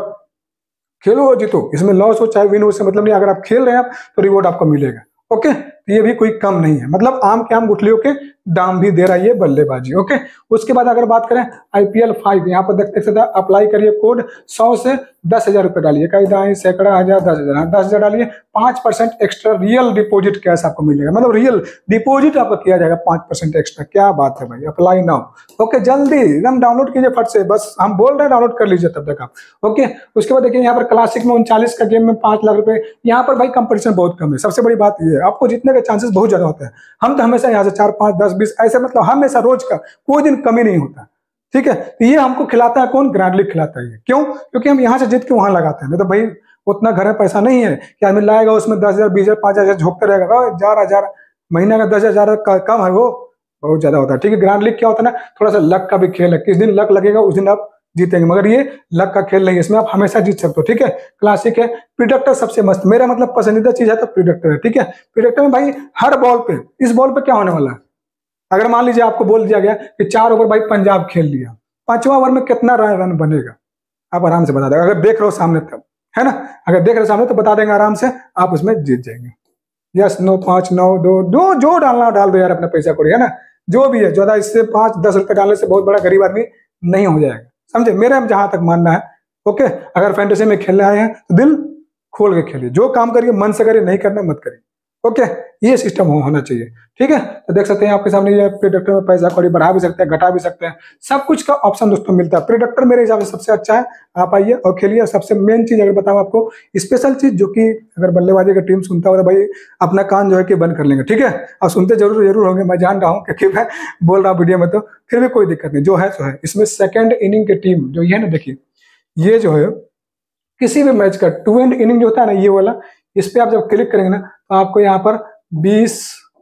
खेलो और जीतो, इसमें लॉस हो चाहे विन हो उससे मतलब नहीं, अगर आप खेल रहे हैं आप तो रिवॉर्ड आपको मिलेगा। ओके, ये भी कोई कम नहीं है, मतलब आम के आम गुठलियों के दाम भी दे रहा है ये बल्लेबाजी। ओके, उसके बाद अगर बात करें आईपीएल फाइव, यहाँ पर देख सकते हैं, अप्लाई करिए कोड सौ से दस हजार रुपए डालिए, कई दाएं सैकड़ा हजार दस हजार दस हजार डालिए, पांच percent extra real deposit cash आपको मिलेगा, मतलब रियल डिपॉजिट आपको किया जाएगा पांच परसेंट एक्स्ट्रा। क्या बात है भाई, अप्लाई नाउ। ओके, जल्दी एकदम डाउनलोड कीजिए फट से, बस हम बोल रहे हैं डाउनलोड कर लीजिए तब तक आप। ओके, उसके बाद देखिए यहाँ पर क्लासिक में उनचालीस का गेम में पांच लाख रुपए, यहाँ पर भाई कंपटीशन बहुत कम है। सबसे बड़ी बात ये है, आपको जीतने के चांसेस बहुत ज्यादा होते हैं। हम तो हमेशा यहाँ से चार पांच दस बीस ऐसे, मतलब हमेशा रोज का कोई दिन कमी नहीं होता। ठीक है, तो ये हमको खिलाता है कौन, ग्रैंड लीग खिलाता है ये। क्यों, क्योंकि हम यहाँ से जीत के वहां लगाते हैं। नहीं तो भाई उतना घर में पैसा नहीं है कि आदमी लाएगा उसमें दस हजार बीस हजार पांच हजार झोंकते रहेगा, हजार हजार महीने का दस हजार कम है, वो बहुत ज्यादा होता है। ठीक है, ग्रैंड लीग क्या होता है ना, थोड़ा सा लक का भी खेल है, किस दिन लक लगेगा उस दिन आप जीतेंगे, मगर ये लक का खेल नहीं है, इसमें आप हमेशा जीत सकते हो। ठीक है, क्लासिक है, प्रिडिक्टर सबसे मस्त, मेरा मतलब पसंदीदा चीज है तो प्रिडिक्टर है। ठीक है, प्रिडिक्टर में भाई हर बॉल पे, इस बॉल पे क्या होने वाला है, अगर मान लीजिए आपको बोल दिया गया कि चार ओवर भाई पंजाब खेल लिया, पांचवा ओवर में कितना रन रन बनेगा, आप आराम से बता देंगे, अगर देख रहे हो सामने तब, है ना, अगर देख रहे हो सामने तो बता देंगे आराम से, आप उसमें जीत जाएंगे। यस नो, पांच नौ दो दो, जो डालना डाल दो यार, अपना पैसा करो, है ना, जो भी है, ज्यादा इससे पांच दस रुपए डालने से बहुत बड़ा गरीब आदमी नहीं हो जाएगा, समझे, मेरा जहां तक मानना है। ओके, अगर फैंटेसी में खेलने आए हैं तो दिल खोल के खेलिए, जो काम करिए मन से करिए, नहीं करना मत करिए। ओके, ये सिस्टम हो, होना चाहिए। ठीक है, तो देख सकते हैं आपके सामने ये प्रिडिक्टर में पैसा कौड़ी बढ़ा भी सकते हैं, घटा भी सकते हैं, सब कुछ का ऑप्शन दोस्तों मिलता है। प्रिडिक्टर मेरे हिसाब से सबसे अच्छा है, आप आइए और खेलिए। सबसे मेन चीज अगर बताऊं आपको, स्पेशल चीज जो कि अगर बल्लेबाजी का टीम सुनता हो तो भाई अपना कान जो है कि बंद कर लेंगे। ठीक है, और सुनते जरूर जरूर होंगे, मैं जान रहा हूँ, क्योंकि मैं बोल रहा हूँ वीडियो में, तो फिर भी कोई दिक्कत नहीं, जो है सो है। इसमें सेकेंड इनिंग की टीम जो ये ना, देखिए ये जो है किसी भी मैच का टू एंड इनिंग जो होता है ना, ये वाला, इस पे आप जब क्लिक करेंगे ना तो आपको यहाँ पर बीस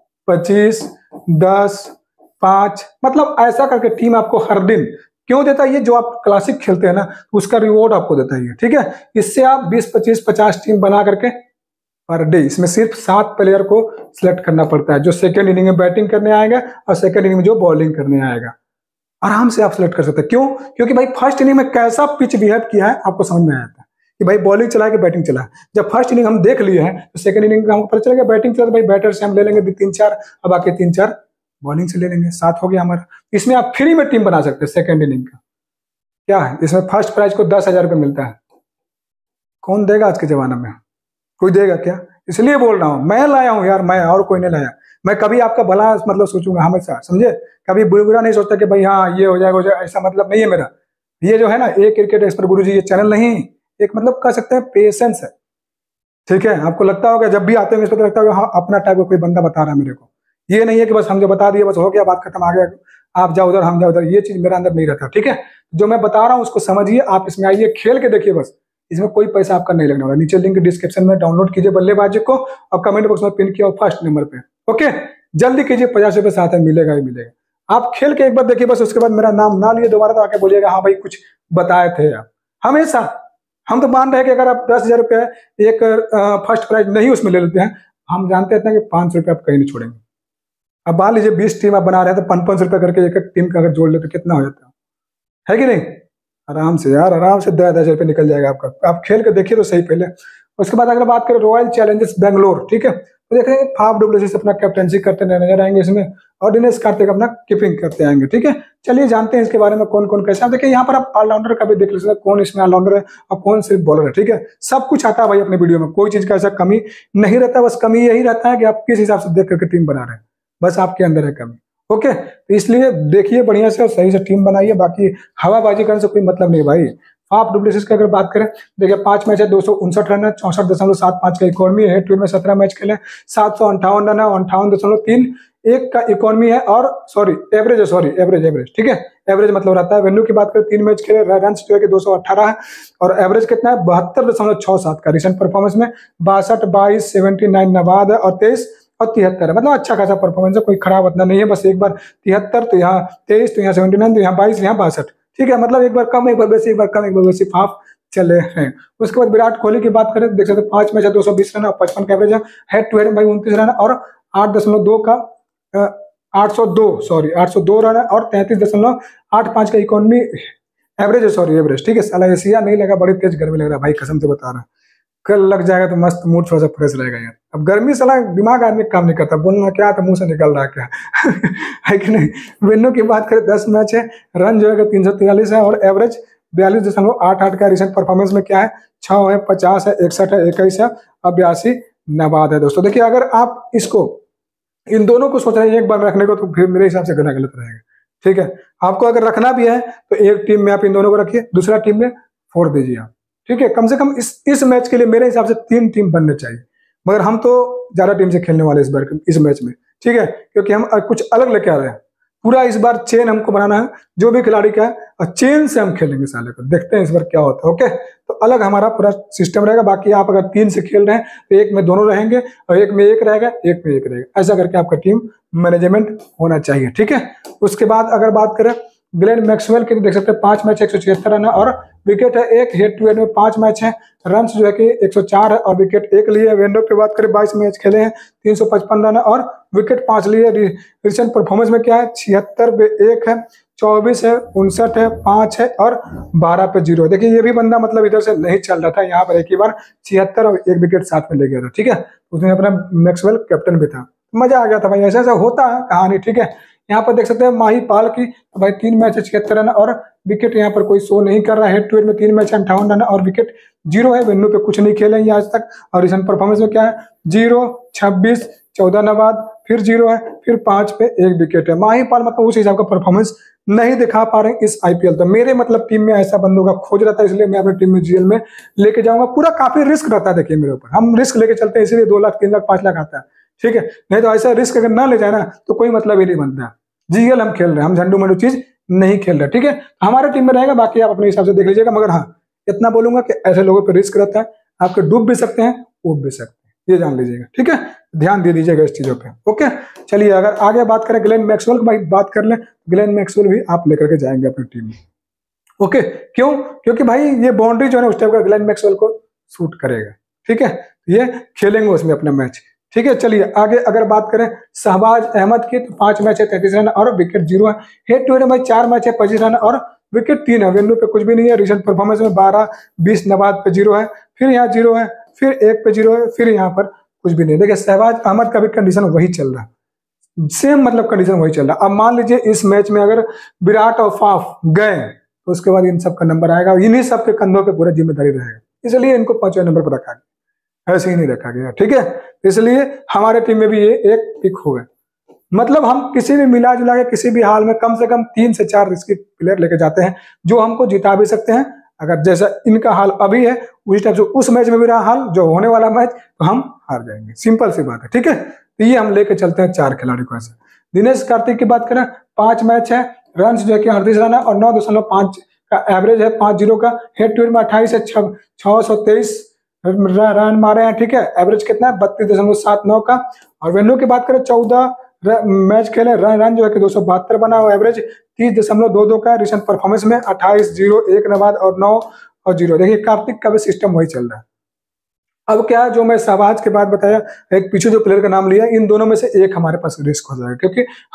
पच्चीस दस पांच, मतलब ऐसा करके टीम आपको हर दिन क्यों देता है, ये जो आप क्लासिक खेलते हैं ना उसका रिवॉर्ड आपको देता है ये। ठीक है, इससे आप बीस पच्चीस पचास टीम बना करके पर डे, इसमें सिर्फ सात प्लेयर को सिलेक्ट करना पड़ता है, जो सेकेंड इनिंग में बैटिंग करने आएगा और सेकेंड इनिंग में जो बॉलिंग करने आएगा, आराम से आप सिलेक्ट कर सकते हैं। क्यों, क्योंकि भाई फर्स्ट इनिंग में कैसा पिच बिहेव किया है आपको समझ में आया था कि भाई बॉलिंग चला के बैटिंग चला। जब फर्स्ट इनिंग हम देख लिए हैं तो सेकंड इनिंग का हमको पता चलेगा बैटिंग चला, तो भाई बैटर से हम ले लेंगे तीन चार, अब बाकी तीन चार बॉलिंग से ले लेंगे, सात हो गया हमारा। इसमें आप फ्री में टीम बना सकते हैं सेकंड इनिंग का। क्या है, इसमें फर्स्ट प्राइज को दस हजार रुपये मिलता है। कौन देगा आज के जमाने में, कोई देगा क्या, इसलिए बोल रहा हूँ, मैं लाया हूँ यार, मैं, और कोई नहीं लाया। मैं कभी आपका भला मतलब सोचूंगा हमेशा, समझे, कभी बुरा नहीं सोचता कि भाई हाँ ये हो जाएगा हो जाएगा, ऐसा मतलब नहीं है मेरा। ये जो है ना, एक क्रिकेट एक्सपर्ट गुरु जी, ये चैनल नहीं, एक मतलब कह सकते हैं पेशेंस है। ठीक है, आपको लगता होगा जब भी आते हैं इस पर लगता होगा हाँ अपना टाइप का कोई बंदा बता रहा है मेरे को, ये नहीं है कि बस हम जो बता दिए बस हो गया, बात खत्म, आ गया, आप जाओ उधर हम जाओ उधर, ये चीज मेरा अंदर नहीं रहता। ठीक है, जो मैं बता रहा हूँ उसको समझिए, आप इसमें आइए, खेल के देखिए, बस इसमें कोई पैसा आपका नहीं लगने वाला। नीचे लिंक डिस्क्रिप्शन में डाउनलोड कीजिए बल्लेबाजी को और कमेंट बॉक्स में पिन किया फर्स्ट नंबर पे। ओके, जल्दी कीजिए, पचास रुपये साथ में मिलेगा ही मिलेगा। आप खेल के एक बार देखिए बस, उसके बाद मेरा नाम ना लिए दोबारा तो आके बोलिएगा हाँ भाई कुछ बताए थे आप। हमेशा हम तो मान रहे हैं कि अगर आप दस हजार रुपये एक फर्स्ट प्राइज नहीं उसमें ले लेते हैं, हम जानते हैं कि पाँच सौ रुपये आप कहीं नहीं छोड़ेंगे। अब मान लीजिए बीस टीम आप बना रहे हैं तो पाँच पाँच सौ रुपये करके एक एक टीम का अगर जोड़ ले तो कितना हो जाता है कि नहीं, आराम से यार, आराम से दस हजार रुपये निकल जाएगा आपका। आप खेल के देखिए तो सही पहले। उसके बाद अगर बात करें रॉयल चैलेंजर्स बेंगलोर, ठीक है, तो देख रहे हैं फाफ डुप्लेसिस अपना कैप्टनसी करते नजर आएंगे इसमें, और दिनेश कार्तिक अपना कीपिंग करते आएंगे। ठीक है, चलिए जानते हैं इसके बारे में कौन कौन कैसे। आप देखिए यहाँ पर आप ऑलराउंडर का भी देख लीजिए, कौन इसमें ऑलराउंडर है और कौन सिर्फ बॉलर है। ठीक है, सब कुछ आता है भाई अपने वीडियो में, कोई चीज का ऐसा कमी नहीं रहता। बस कमी यही रहता है कि आप किस हिसाब से देख करके टीम बना रहे हैं, बस आपके अंदर है कमी। ओके, तो इसलिए देखिए बढ़िया से और सही से टीम बनाइए, बाकी हवाबाजी करने से कोई मतलब नहीं भाई। फाफ डुप्लेसिस की अगर बात करें, देखिए पांच मैच है, दो सौ उनसठ रन है, चौसठ दशमलव सात पांच का इकोनॉमी है। ट्वेल में सत्रह मैच खेले, सात सौ अंठावन रन है, अंठावन दशमलव तीन एक का इकोनॉमी है, और सॉरी एवरेज है, सॉरी एवरेज एवरेज ठीक है, एवरेज मतलब रहता है। वेन्यू की बात करें, तीन मैच खेले, रन जो है कि दो सौ अठारह है, और एवरेज कितना है बहत्तर दशमलव छह सात का। रिसेंट परफॉर्मेंस में बासठ बाईस सेवेंटी नाइन नवाद है, और तेईस और तिहत्तर है, मतलब अच्छा खासा परफॉर्मेंस है, कोई खराब इतना नहीं है। बस एक बार तिहत्तर तो यहाँ तेईस, तो यहाँ सेवेंटी नाइन, तो यहाँ बाईस, यहाँ बासठ। ठीक है, मतलब एक बार कम एक बार वैसे, एक बार कम एक बार वैसे फाफ चले हैं। उसके बाद विराट कोहली की बात करें, देख सकते हैं पांच मैच है, दो सौ बीस रन और पचपन का एवरेज है। हेड टू हेड भाई उनतीस रन और आठ दशमलव दो का आठ सौ दो सॉरी आठ सौ दो रन है, और तैंतीस दशमलव आठ पांच का इकोनॉमी एवरेज है, सॉरी एवरेज। ठीक है, साला एशिया नहीं लगा, बड़ी तेज गर्मी लग रहा है भाई, कसम से बता रहा है। कल लग जाएगा तो मस्त मूड थोड़ा सा फ्रेश रहेगा यार। अब गर्मी साला दिमाग आदमी काम नहीं करता, बोलना क्या तो मुंह से निकल रहा है क्या है कि नहीं। वेन्यू की बात करें, दस मैच है, रन जो है तीन सौ तिरालीस है, और एवरेज बयालीस दशमलव आठ आठ का। रिसेंट परफॉर्मेंस में क्या है, छः है, पचास है, इकसठ है, इक्कीस है और बयासी नवाद है। दोस्तों देखिए, अगर आप इसको इन दोनों को सोच रहे हैं एक बार में रखने को, तो फिर मेरे हिसाब से गलत गलत रहेगा। ठीक है, आपको अगर रखना भी है तो एक टीम में आप इन दोनों को रखिए, दूसरा टीम में फोड़ दीजिए आप। ठीक है, कम से कम इस इस मैच के लिए मेरे हिसाब से तीन टीम बनने चाहिए, मगर हम तो ज्यादा टीम से खेलने वाले इस बार इस मैच में। ठीक है, क्योंकि हम कुछ अलग लेके आ रहे हैं, पूरा इस बार चेन हमको बनाना है, जो भी खिलाड़ी का है, और चेन से हम खेलेंगे साले को, देखते हैं इस बार क्या होता है। ओके, तो अलग हमारा पूरा सिस्टम रहेगा। बाकी आप अगर तीन से खेल रहे हैं तो एक में दोनों रहेंगे, और एक में एक रहेगा, एक में एक रहेगा, ऐसा करके आपका टीम मैनेजमेंट होना चाहिए। ठीक है, उसके बाद अगर बात करें ग्लेन मैक्सवेल के, देख सकते हैं पांच मैच एक सौ छिहत्तर रन है, और विकेट है एक। हेड टू हेड में पांच मैच है, रन जो है कि एक सौ चार है, और विकेट एक लिए। वेंडो पे बात करें, बाईस मैच खेले हैं, तीन सौ पचपन रन है, और विकेट पांच लिए। रिसेंट परफॉर्मेंस में क्या है, छिहत्तर पे एक है, चौबीस है, उनसठ है, पांच है, और बारह पे जीरो। देखिए ये भी बंदा मतलब इधर से नहीं चल रहा था, यहाँ पर एक ही बार छिहत्तर और एक विकेट साथ में ले गया था। ठीक है, उसमें अपना मैक्सवेल कैप्टन भी था, मजा आ गया था भाई, ऐसा ऐसा होता है कहानी। ठीक है, यहाँ पर देख सकते हैं माही पाल की, तो भाई तीन मैच है, छिहत्तर रन, और विकेट यहाँ पर कोई शो नहीं कर रहा है। हेड टू हेड में तीन मैच अंठावन रन और विकेट जीरो है। वेन्यू पे कुछ नहीं खेले हैं आज तक, और रिसेंट परफॉर्मेंस में क्या है, जीरो, छब्बीस, चौदह नवाद, फिर जीरो है, फिर पांच पे एक विकेट है। माही पाल मतलब उस हिसाब का परफॉर्मेंस नहीं दिखा पा रहे इस आईपीएल। तो मेरे मतलब टीम में ऐसा बंदों का खोज रहता है, इसलिए मैं अपनी टीम में जीएल में लेके जाऊंगा। पूरा काफी रिस्क रहता है, देखिए मेरे ऊपर, हम रिस्क लेके चलते हैं, इसीलिए दो लाख तीन लाख पांच लाख आता है। ठीक है, नहीं तो ऐसा रिस्क अगर ना ले जाए ना तो कोई मतलब ही नहीं बनता। जीएल हम खेल रहे हैं, हम झंडू मंडू चीज नहीं खेल रहे। ठीक है, हमारे टीम में रहेगा, बाकी आप अपने हिसाब से देख लीजिएगा। मगर हाँ, इतना बोलूंगा कि ऐसे लोगों पे रिस्क रहता है, आपके डूब भी सकते हैं, उब भी सकते हैं, ये जान लीजिएगा। ठीक है, ध्यान दे दीजिएगा इस चीजों पे। ओके, चलिए अगर आगे बात करें ग्लेन मैक्सवेल की, भाई बात कर ले, ग्लेन मैक्सवेल भी आप लेकर के जाएंगे अपनी टीम में। ओके, क्यों? क्योंकि भाई ये बाउंड्री जो है ना उस टाइप का ग्लेन मैक्सवेल को सूट करेगा। ठीक है, ये खेलेंगे उसमें अपना मैच। ठीक है, चलिए आगे अगर बात करें शहबाज अहमद की, तो पांच मैच है, तैंतीस रन और विकेट जीरो है। हेड टू हेड में चार मैच है, पच्चीस रन और विकेट तीन है। वेन्यू पे कुछ भी नहीं है। रिसेंट परफॉर्मेंस में बारह, बीस नवाद पे जीरो है, फिर यहाँ जीरो है, फिर एक पे जीरो है, फिर यहाँ पर कुछ भी नहीं। देखिए शहबाज अहमद का भी कंडीशन वही चल रहा है, सेम मतलब कंडीशन वही चल रहा है। अब मान लीजिए इस मैच में अगर विराट और फाफ गए तो उसके बाद इन सब का नंबर आएगा, इन्हीं सब के कंधों पे पूरा जिम्मेदारी रहेगा, इसलिए इनको पांचवें नंबर पर रखा गया, ऐसे ही नहीं रखा गया। ठीक है, इसलिए हमारे टीम में भी ये एक पिक हो गए। मतलब हम किसी भी मिला जुला के किसी भी हाल में कम से कम तीन से चार रिस्की प्लेयर लेके जाते हैं जो हमको जिता भी सकते हैं। अगर जैसा इनका हाल अभी है उस टाइप से उस मैच में भी रहा हाल जो होने वाला मैच, तो हम हार जाएंगे, सिंपल सी बात है। ठीक है, तो ये हम लेके चलते हैं चार खिलाड़ी को ऐसे। दिनेश कार्तिक की बात करें, पांच मैच है, रन जो है कि अड़तीस रन है और नौ दशमलव पांच का एवरेज है, पांच जीरो का। हेड टू हेड में अट्ठाईस है, छह सौ तेईस रन मारे हैं। ठीक है, एवरेज कितना है, बत्तीस दशमलव सात नौ का। और वेन्यू की बात करें, चौदह मैच खेले, रन रन जो है कि दो सौ बहत्तर बना हुआ, एवरेज तीस दशमलव दो दो का। रिसेंट परफॉर्मेंस में अट्ठाईस, जीरो, एक नवाद और नौ और जीरो। देखिए कार्तिक का भी सिस्टम वही चल रहा है। अब क्या है, जो मैं शहबाज के बाद बताया, एक पीछे जो प्लेयर का नाम लिया, इन दोनों में से एक हमारे पास रिस्क हो जाएगा, क्योंकि हम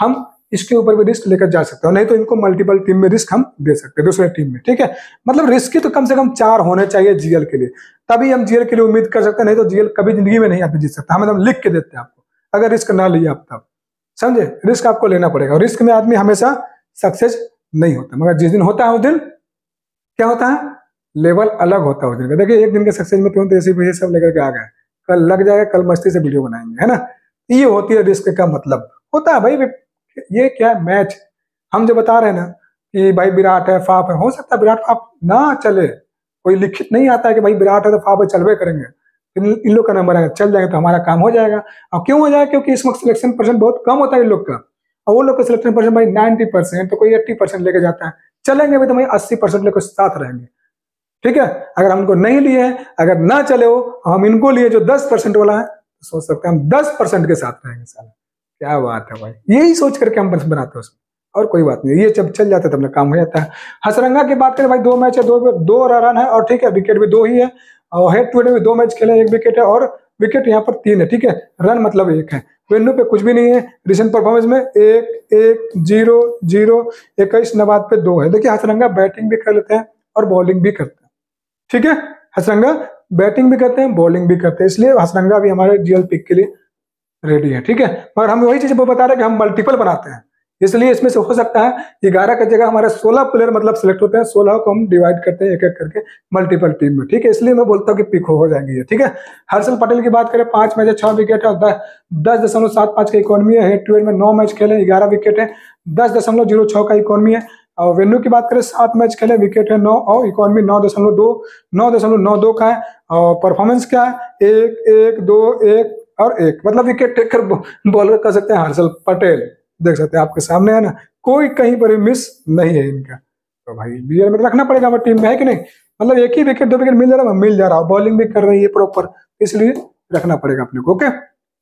इसके ऊपर भी रिस्क लेकर जा सकते हो, नहीं तो इनको मल्टीपल टीम में रिस्क हम दे सकते हैं दूसरे टीम में, ठीक है। मतलब रिस्क की तो कम से कम चार होने चाहिए जीएल के लिए, तभी हम जीएल के लिए उम्मीद कर सकते हैं, नहीं तो जीएल कभी जिंदगी में नहीं आप जीत सकता। हम एकदम लिख के देते हैं आपको, अगर रिस्क ना लिए आप तब, समझे। रिस्क आपको लेना पड़ेगा, और रिस्क में आदमी हमेशा सक्सेस नहीं होता, मगर जिस दिन होता है उस दिन क्या होता है, लेवल अलग होता है उस दिन का। देखिए एक दिन के सक्सेस में तुरंत ऐसी वजह सब लेकर के आ गए, कल लग जाएगा, कल मस्ती से वीडियो बनाएंगे, है ना। ये होती है रिस्क का मतलब, होता है भाई। ये क्या है, मैच। हम जो बता रहे हैं ना कि भाई विराट है, फाफ है, हो सकता है विराट फाफ ना चले, कोई लिखित नहीं आता है कि भाई विराट है तो फाफ है चलवे करेंगे, इन, इन लोग का नंबर है, चल जाएगा तो हमारा काम हो जाएगा। और क्यों हो जाएगा, क्योंकि इस वक्त सिलेक्शन परसेंट बहुत कम होता है इन लोग का, और वो लोग का सिलेक्शन परसेंट भाई नाइन्टी परसेंट, तो कोई एट्टी परसेंट लेके जाता है, चलेंगे भाई तो भाई अस्सी परसेंट लेकर साथ रहेंगे, ठीक है। अगर हम इनको नहीं लिए हैं, अगर ना चले हो, हम इनको लिए जो दस परसेंट वाला है, तो सोच सकते हैं हम दस परसेंट के साथ रहेंगे। साला क्या बात है भाई, यही सोच करके हम बनाते हैं उसमें, और कोई बात नहीं। ये जब चल जाता है तब काम हो जाता है। हसरंगा की बात करें भाई, दो मैच है, दो दो रन है, और ठीक है विकेट भी दो ही है, और हेड टू हेड में दो मैच खेले, एक विकेट है, और विकेट यहाँ पर तीन है, ठीक है। रन मतलब एक है। वेन्यू पे कुछ भी नहीं है। रिसेंट परफॉर्मेंस में एक एक जीरो जीरो इक्कीस नवाद पे दो है। देखिए हसरंगा बैटिंग भी कर लेते हैं और बॉलिंग भी करते हैं, ठीक है। हसरंगा बैटिंग भी करते हैं, बॉलिंग भी करते हैं, इसलिए हसरंगा भी हमारे जीएल पिक के लिए रेडी है, ठीक है। मगर हम वही चीज बता रहे हैं कि हम मल्टीपल बनाते हैं, इसलिए इसमें से हो सकता है ग्यारह की जगह हमारे सोलह प्लेयर मतलब सिलेक्ट होते हैं, सोलह को हम डिवाइड करते हैं एक एक करके मल्टीपल टीम में, ठीक है। इसलिए मैं बोलता हूँ कि पिक हो जाएंगे, ठीक है। हर्षल पटेल की बात करें, पांच मैच है, छह विकेट है, दस दशमलव सात पांच का इकोनॉमी है। हेड टू हेड में नौ मैच खेले, ग्यारह विकेट है, दस दशमलव जीरो छह का इकोनॉमी है। और वेन्यू की बात करें, सात मैच खेले, विकेट है नौ, और इकोनॉमी नौ दशमलव दो नौ दशमलव नौ दो का है। और परफॉर्मेंस क्या है, एक एक दो एक और एक, मतलब विकेट टेकर बॉलर कर सकते हैं हर्षल पटेल, देख सकते हैं आपके सामने है ना, कोई कहीं पर भी मिस नहीं है इनका। तो भाई बीआर में रखना पड़ेगा हमारी टीम में, है कि नहीं। मतलब एक ही विकेट दो विकेट मिल जा रहा है, मिल जा रहा है, बॉलिंग भी कर रही है प्रॉपर, इसलिए रखना पड़ेगा अपने को, ओके।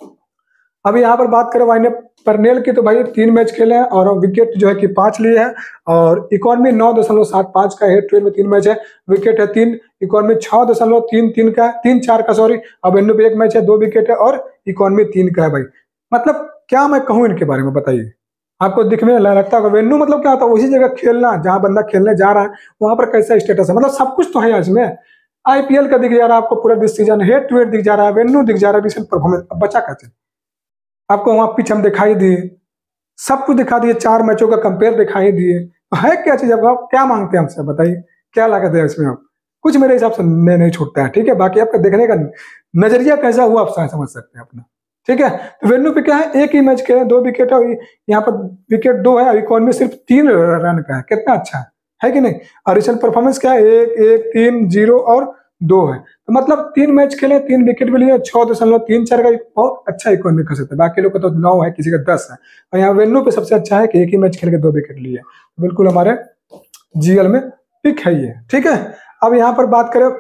अभी यहाँ पर बात करें वाइने परनेल की, तो भाई तीन मैच खेले हैं और विकेट जो है कि पांच लिए हैं, और इकोनॉमी नौ दशमलव सात पांच का। हेड टू हेड में तीन मैच है, विकेट है तीन, इकोनॉमी छह दशमलव तीन तीन का तीन चार का सॉरी। अब वेन्यू पे एक मैच है, दो विकेट है, और इकोनॉमी तीन का है भाई। मतलब क्या मैं कहूँ इनके बारे में, बताइए। आपको दिखने में लगता है वेन्यू मतलब क्या होता है, उसी जगह खेलना जहां बंदा खेलने जा रहा है वहां पर कैसा स्टेटस है, मतलब सब कुछ तो है इसमें। आईपीएल का दिख जा रहा है आपको पूरा डिसीजन, हेड टू हेड दिख जा रहा है, वेन्यू दिख जा रहा है, रिसेंट परफॉर्मेंस, अब बचा कैसे आपको। वहां पिच हम दिखाई दिए, सब कुछ दिखा दिए, चार मैचों का कंपेयर दिखाई दिए, तो है क्या चीज, आप क्या मांगते हैं हमसे, बताइए क्या लागत है इसमें। आप कुछ मेरे हिसाब से नहीं, नहीं छूटता है, ठीक है। बाकी आपका देखने का नजरिया कैसा हुआ आप समझ सकते हैं अपना, ठीक है। तो वेन्यू पे क्या है, एक ही मैच खेले, दो विकेट है, यहाँ पर विकेट दो है, इकोनॉमी सिर्फ तीन रन का है, कितना अच्छा है, है कि नहीं। और रिसेंट परफॉर्मेंस क्या है, एक एक तीन जीरो और दो है, तो मतलब तीन मैच खेले, तीन विकेट भी लिए, छह दशमलव तीन चार का बहुत अच्छा इकोनॉमी कर सकते हैं। बाकी लोग का तो नौ है, किसी का दस है, और यहाँ वेन्यू पे सबसे अच्छा है कि एक ही मैच खेल के दो विकेट लिए, बिल्कुल हमारे जीएल में पिक है ये, ठीक है। अब यहाँ पर बात करें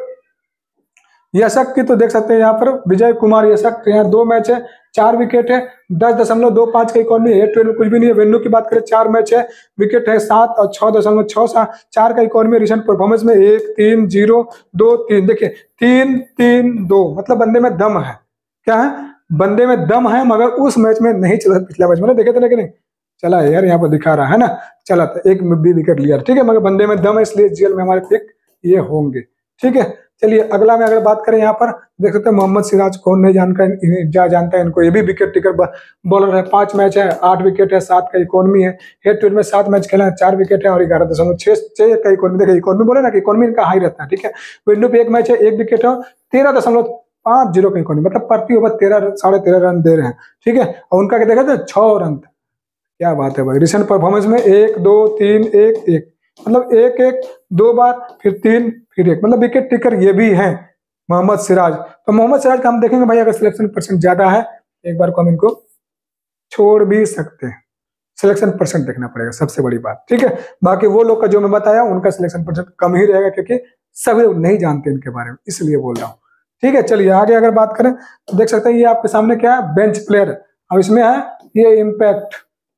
यशक की, तो देख सकते हैं यहाँ पर विजय कुमार यशक, तो यहाँ दो मैच है, चार विकेट है, दस दशमलव दो पांच का इकोनॉमी, हेड टू हेड में कुछ भी नहीं है। वेन्यू की बात करें, चार मैच है, विकेट है सात, और छह दशमलव छह चार का इकोनॉमी। रिसेंट परफॉर्मेंस में एक तीन जीरो दो तीन, देखिए तीन तीन दो, मतलब बंदे में दम है, क्या है, बंदे में दम है, मगर उस मैच में नहीं चला, पिछला मैच में देखे थे लेकिन नहीं चला है यार, यहाँ पर दिखा रहा है ना, चला था, एक भी विकेट लिया, ठीक है, मगर बंदे में दम है, इसलिए जीएल में हमारे पिक ये होंगे, ठीक है। चलिए अगला में अगर बात करें, यहाँ पर देख सकते हैं मोहम्मद सिराज, कौन नहीं जानकर जा जानता है इनको, ये भी विकेट टिकर बॉलर है, पांच मैच है, आठ विकेट है, सात का इकोनॉमी है। हेड टू हेड में सात मैच खेला है, चार विकेट है, और ग्यारह दशमलव छह छह का इकोनॉमी। देखिए इकोनॉमी बोले ना कि इकोनॉमी इनका हाई रहता है, ठीक है। विंडो पे एक मैच है, एक विकेट है, तेरह दशमलव पांच जीरो का इकोनॉमी, मतलब प्रति ओवर तेरह साढ़े तेरह रन दे रहे हैं, ठीक है। और उनका क्या देखा था, छह रन, क्या बात है भाई। रिसेंट परफॉर्मेंस में एक दो तीन एक एक, मतलब एक एक दो बार, फिर तीन फिर एक, मतलब विकेट टिकर ये भी है मोहम्मद सिराज। तो मोहम्मद सिराज का हम देखेंगे भाई, अगर सिलेक्शन परसेंट ज्यादा है एक बार को हम इनको छोड़ भी सकते हैं, सिलेक्शन परसेंट देखना पड़ेगा सबसे बड़ी बात, ठीक है। बाकी वो लोग का जो मैं बताया उनका सिलेक्शन परसेंट कम ही रहेगा, क्योंकि सभी लोग नहीं जानते इनके बारे में, इसलिए बोल रहा हूँ, ठीक है। चलिए आगे अगर बात करें तो देख सकते हैं ये आपके सामने क्या है, बेंच प्लेयर। अब इसमें है ये इम्पैक्ट,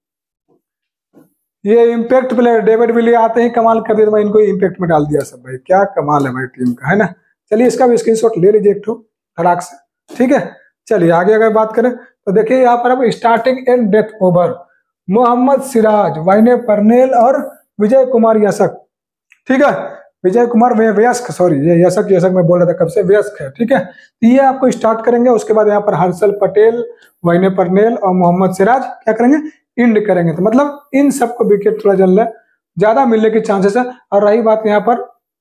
ये इम्पैक्ट प्लेयर डेविड विली आते ही कमाल कर दिया, तो मैं इनको इम्पैक्ट में डाल दिया सब, भाई क्या कमाल है भाई टीम का, है ना। चलिए इसका भी स्क्रीनशॉट ले लीजिए एक ठो धड़ाक से, ठीक है। चलिए आगे अगर बात करें तो देखिए यहाँ पर अब starting end death over, Mohammed Siraj, Wayne Parnell और विजय कुमार यासक। ठीक है, विजय कुमार वयस्क, सॉरी ये यशक यशक मैं बोल रहा था कब से, वयस्क है। ठीक है, तो ये आपको स्टार्ट करेंगे। उसके बाद यहाँ पर हर्षल पटेल, वाइने परनेल और मोहम्मद सिराज क्या करेंगे, इंड करेंगे। तो मतलब इन सबको विकेट थोड़ा जल्द ज्यादा मिलने के चांसेस है। और रही बात यहाँ पर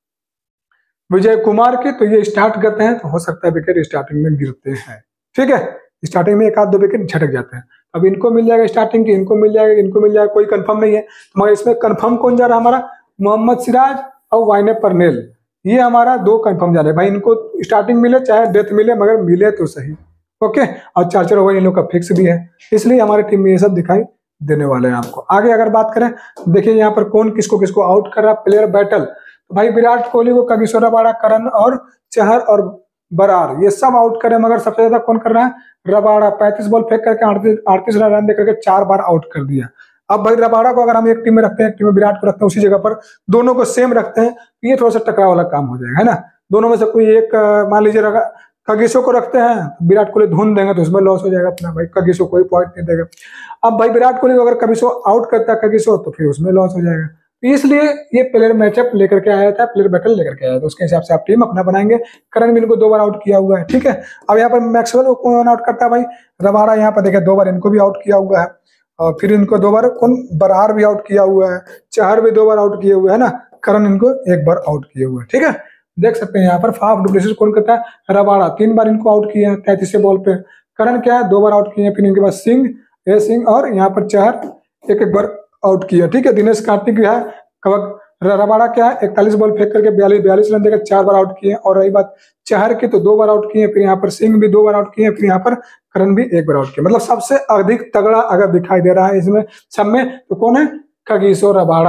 विजय कुमार की, तो ये स्टार्ट करते हैं तो हो सकता है विकेट स्टार्टिंग में गिरते हैं। ठीक है, स्टार्टिंग में एक आध दो विकेट झटक जाते हैं। अब इनको मिल जाएगा स्टार्टिंग की, इनको मिल जाएगा, इनको मिल जाएगा, कोई कंफर्म नहीं है। मगर इसमें कंफर्म कौन जा रहा है हमारा, मोहम्मद सिराज और वाइने परनेल, ये हमारा दो कंफर्म जा रहे हैं भाई। इनको स्टार्टिंग मिले चाहे डेथ मिले, मगर मिले तो सही। ओके, और चार चार ओवर इन लोग का फिक्स भी है, इसलिए हमारी टीम में ये सब दिखाई देने वाले हैं आपको। आगे अगर बात करें, देखिए यहाँ पर कौन किसको किसको आउट कर रहा है, प्लेयर बैटल। तो भाई विराट कोहली को कागिसो रबाड़ा, करण और चहर और बरार ये सब आउट करे, मगर सबसे ज्यादा कौन कर रहा है, रबाड़ा। पैंतीस बॉल फेंक करके अड़तीस अड़तीस रन देकर के चार बार आउट कर दिया। अब भाई रबाड़ा को अगर हम एक टीम में रखते हैं, एक टीम में विराट को रखते हैं, उसी जगह पर दोनों को सेम रखते हैं, तो ये थोड़ा सा टकराव वाला काम हो जाएगा, है ना। दोनों में से कोई एक, मान लीजिए कागिसो को रखते हैं, विराट कोहली धुन देंगे तो उसमें लॉस हो जाएगा अपना, भाई कागिसो कोई पॉइंट नहीं देगा। अब भाई विराट कोहली को अगर कागिसो आउट करता है कागिसो, तो फिर उसमें लॉस हो जाएगा। इसलिए ये प्लेयर मैचअप लेकर के आया था, प्लेयर बैटल लेकर के आया था, उसके हिसाब से आप टीम अपना बनाएंगे। करण मिल को दो बार आउट किया हुआ है। ठीक है, अब यहाँ पर मैक्सवेल को कौन आउट करता है, भाई रबाड़ा। यहाँ पर देखिए दो बार इनको भी आउट किया हुआ है, और फिर इनको दो बार कौन, बरार भी आउट किया हुआ है, चहर भी दो बार आउट किए हुए है ना, करण इनको एक बार आउट किए हुए हैं। ठीक है, देख सकते हैं यहाँ पर फाफ डुप्लेसिस कौन करता है, रबाड़ा तीन बार इनको आउट किए हैं तैंतीस बॉल पे। करण क्या है, दो बार आउट किए हैं। फिर इनके पास सिंह, ए सिंह और यहाँ पर चहर एक एक बार आउट किया। ठीक है, दिनेश कार्तिक भी है। कवक रबाड़ा क्या है, इकतालीस बॉल फेंक करके बयालीस बयालीस रन देकर चार बार आउट किए। और रही बात चहर की, तो दो बार आउट किए। फिर यहाँ पर सिंह भी दो बार आउट किए, फिर यहाँ पर करण भी एक बार आउट किया। मतलब सबसे अधिक तगड़ा अगर दिखाई दे रहा है इसमें सब में, तो कौन है, कागिसो रबाड़ा।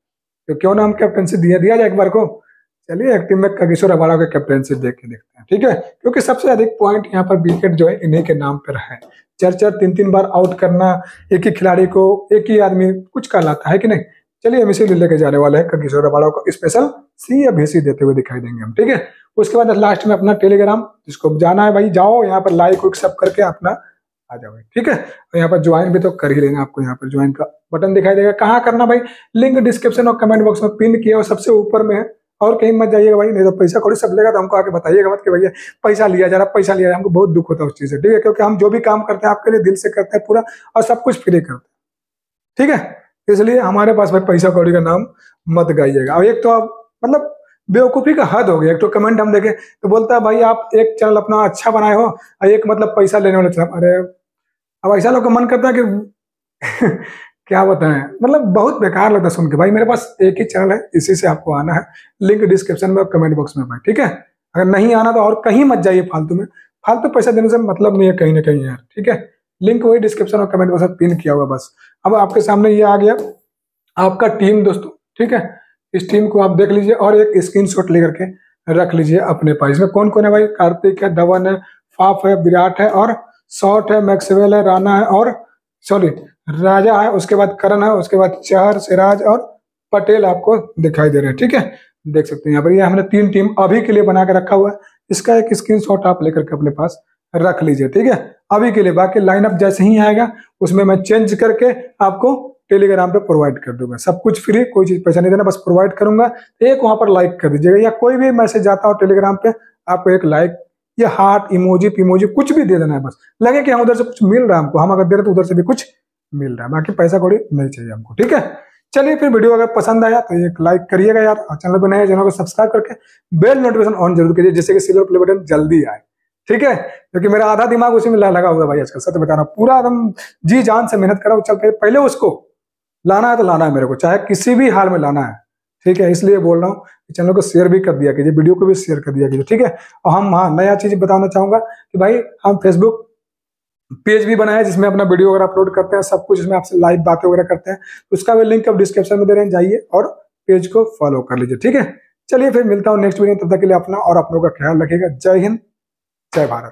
तो क्यों ना हम कैप्टनसी दिया दिया जाए एक बार को। चलिए एक टीम में कागिसो रबाड़ा के कैप्टनसी देख के देखते हैं। ठीक है, क्योंकि सबसे अधिक पॉइंट यहाँ पर विकेट जो है इन्हीं के नाम पर है। चार चार तीन तीन बार आउट करना एक ही खिलाड़ी को, एक ही आदमी कुछ कहलाता है कि नहीं। चलिए हम इसीलिए लेके जाने वाले हैं कागिसो रबाड़ा को, स्पेशल सी या भीसी देते हुए दिखाई देंगे हम। ठीक है, उसके बाद लास्ट में अपना टेलीग्राम, जिसको जाना है भाई जाओ, यहाँ पर लाइक उइक सब करके अपना आ जाओ। ठीक है, और यहाँ पर ज्वाइन भी तो कर ही लेना, आपको यहाँ पर ज्वाइन का बटन दिखाई देगा। कहाँ करना भाई, लिंक डिस्क्रिप्शन और कमेंट बॉक्स में पिन किया और सबसे ऊपर में है। और कहीं मत जाइएगा भाई, नहीं तो पैसा कौड़ी सब लेगा तो हमको आके बताइएगा मत कि भैया पैसा लिया जा रहा, पैसा लिया जा रहा। हमको बहुत दुख होता है उस चीज से। ठीक है, क्योंकि हम जो भी काम करते हैं आपके लिए दिल से करते हैं पूरा, और सब कुछ फ्री करते हैं। ठीक है, इसलिए हमारे पास भाई पैसा कौड़ी का नाम मत गाइएगा। और एक तो आप मतलब बेवकूफी का हद हो गया। एक तो कमेंट हम देखे तो बोलता है भाई आप एक चैनल अपना अच्छा बनाए हो, और एक मतलब पैसा लेने वाले चैनल। अरे अब ऐसा लोग का मन करता है कि क्या बताएं, मतलब बहुत बेकार लगता है सुन के। भाई मेरे पास एक ही चैनल है, इसी से आपको आना है। लिंक डिस्क्रिप्शन में और कमेंट बॉक्स में भाई। ठीक है, अगर नहीं आना तो और कहीं मत जाइए फालतू में, फालतू पैसा देने से मतलब नहीं है कहीं ना कहीं यार। ठीक है, लिंक वही डिस्क्रिप्शन और कमेंट बॉक्स में पिन किया हुआ बस। अब आपके सामने ये आ गया आपका टीम दोस्तों। ठीक है, इस टीम को आप देख लीजिए और एक स्क्रीनशॉट लेकर के रख लीजिए अपने पास। इसमें कौन कौन है भाई, कार्तिक है, धवन है, फाफ है, विराट है, और शॉट है, मैक्सवेल है, राणा है, और सॉरी राजा है, उसके बाद करण है, उसके बाद चहर, सिराज और पटेल आपको दिखाई दे रहे हैं। ठीक है, देख सकते हैं यहाँ पर ये हमने तीन टीम अभी के लिए बना के रखा हुआ है। इसका एक स्क्रीनशॉट आप लेकर के अपने पास रख लीजिए। ठीक है, अभी के लिए। बाकी लाइनअप जैसे ही आएगा उसमें मैं चेंज करके आपको टेलीग्राम पे प्रोवाइड कर दूंगा। सब कुछ फ्री, कोई चीज पैसा नहीं देना, बस प्रोवाइड करूंगा। एक वहां पर लाइक कर दीजिएगा, या कोई भी मैसेज आता हो टेलीग्राम पे आपको एक लाइक या हार्ट इमोजी पिमोजी कुछ भी दे देना है। बस लगे कि हम उधर से कुछ मिल रहा है हमको, हम अगर दे रहे तो उधर से भी कुछ मिल रहा है। बाकी पैसा कौड़ी नहीं चाहिए हमको। ठीक है, चलिए फिर वीडियो अगर पसंद आया तो एक लाइक करिएगा यार, और चैनल पर नए चैनल को सब्सक्राइब करके बेल नोटिफिकेशन ऑन जरूर कीजिए, जिससे कि सिल्वर प्ले बटन जल्दी आए। ठीक है, क्योंकि मेरा आधा दिमाग उसी में लगा हुआ है भाई आजकल, सच बता रहा हूँ। पूरा एकदम जी जान से मेहनत कर रहा हूँ। चल पहले उसको लाना है तो लाना है मेरे को, चाहे किसी भी हाल में लाना है। ठीक है, इसलिए बोल रहा हूँ चैनल को शेयर भी कर दिया कीजिए, वीडियो को भी शेयर कर दिया कीजिए। ठीक है, और हम हाँ नया चीज बताना चाहूंगा कि भाई हम फेसबुक पेज भी बनाया है, जिसमें अपना वीडियो वगैरह अपलोड करते हैं, सब कुछ इसमें आपसे लाइव बातें वगैरह करते हैं। उसका भी लिंक अब डिस्क्रिप्शन में दे रहे हैं, जाइए और पेज को फॉलो कर लीजिए। ठीक है, चलिए फिर मिलता हूँ नेक्स्ट वीडियो, तब तक के लिए अपना और अपनों का ख्याल रखिएगा। जय हिंद, जय भारत।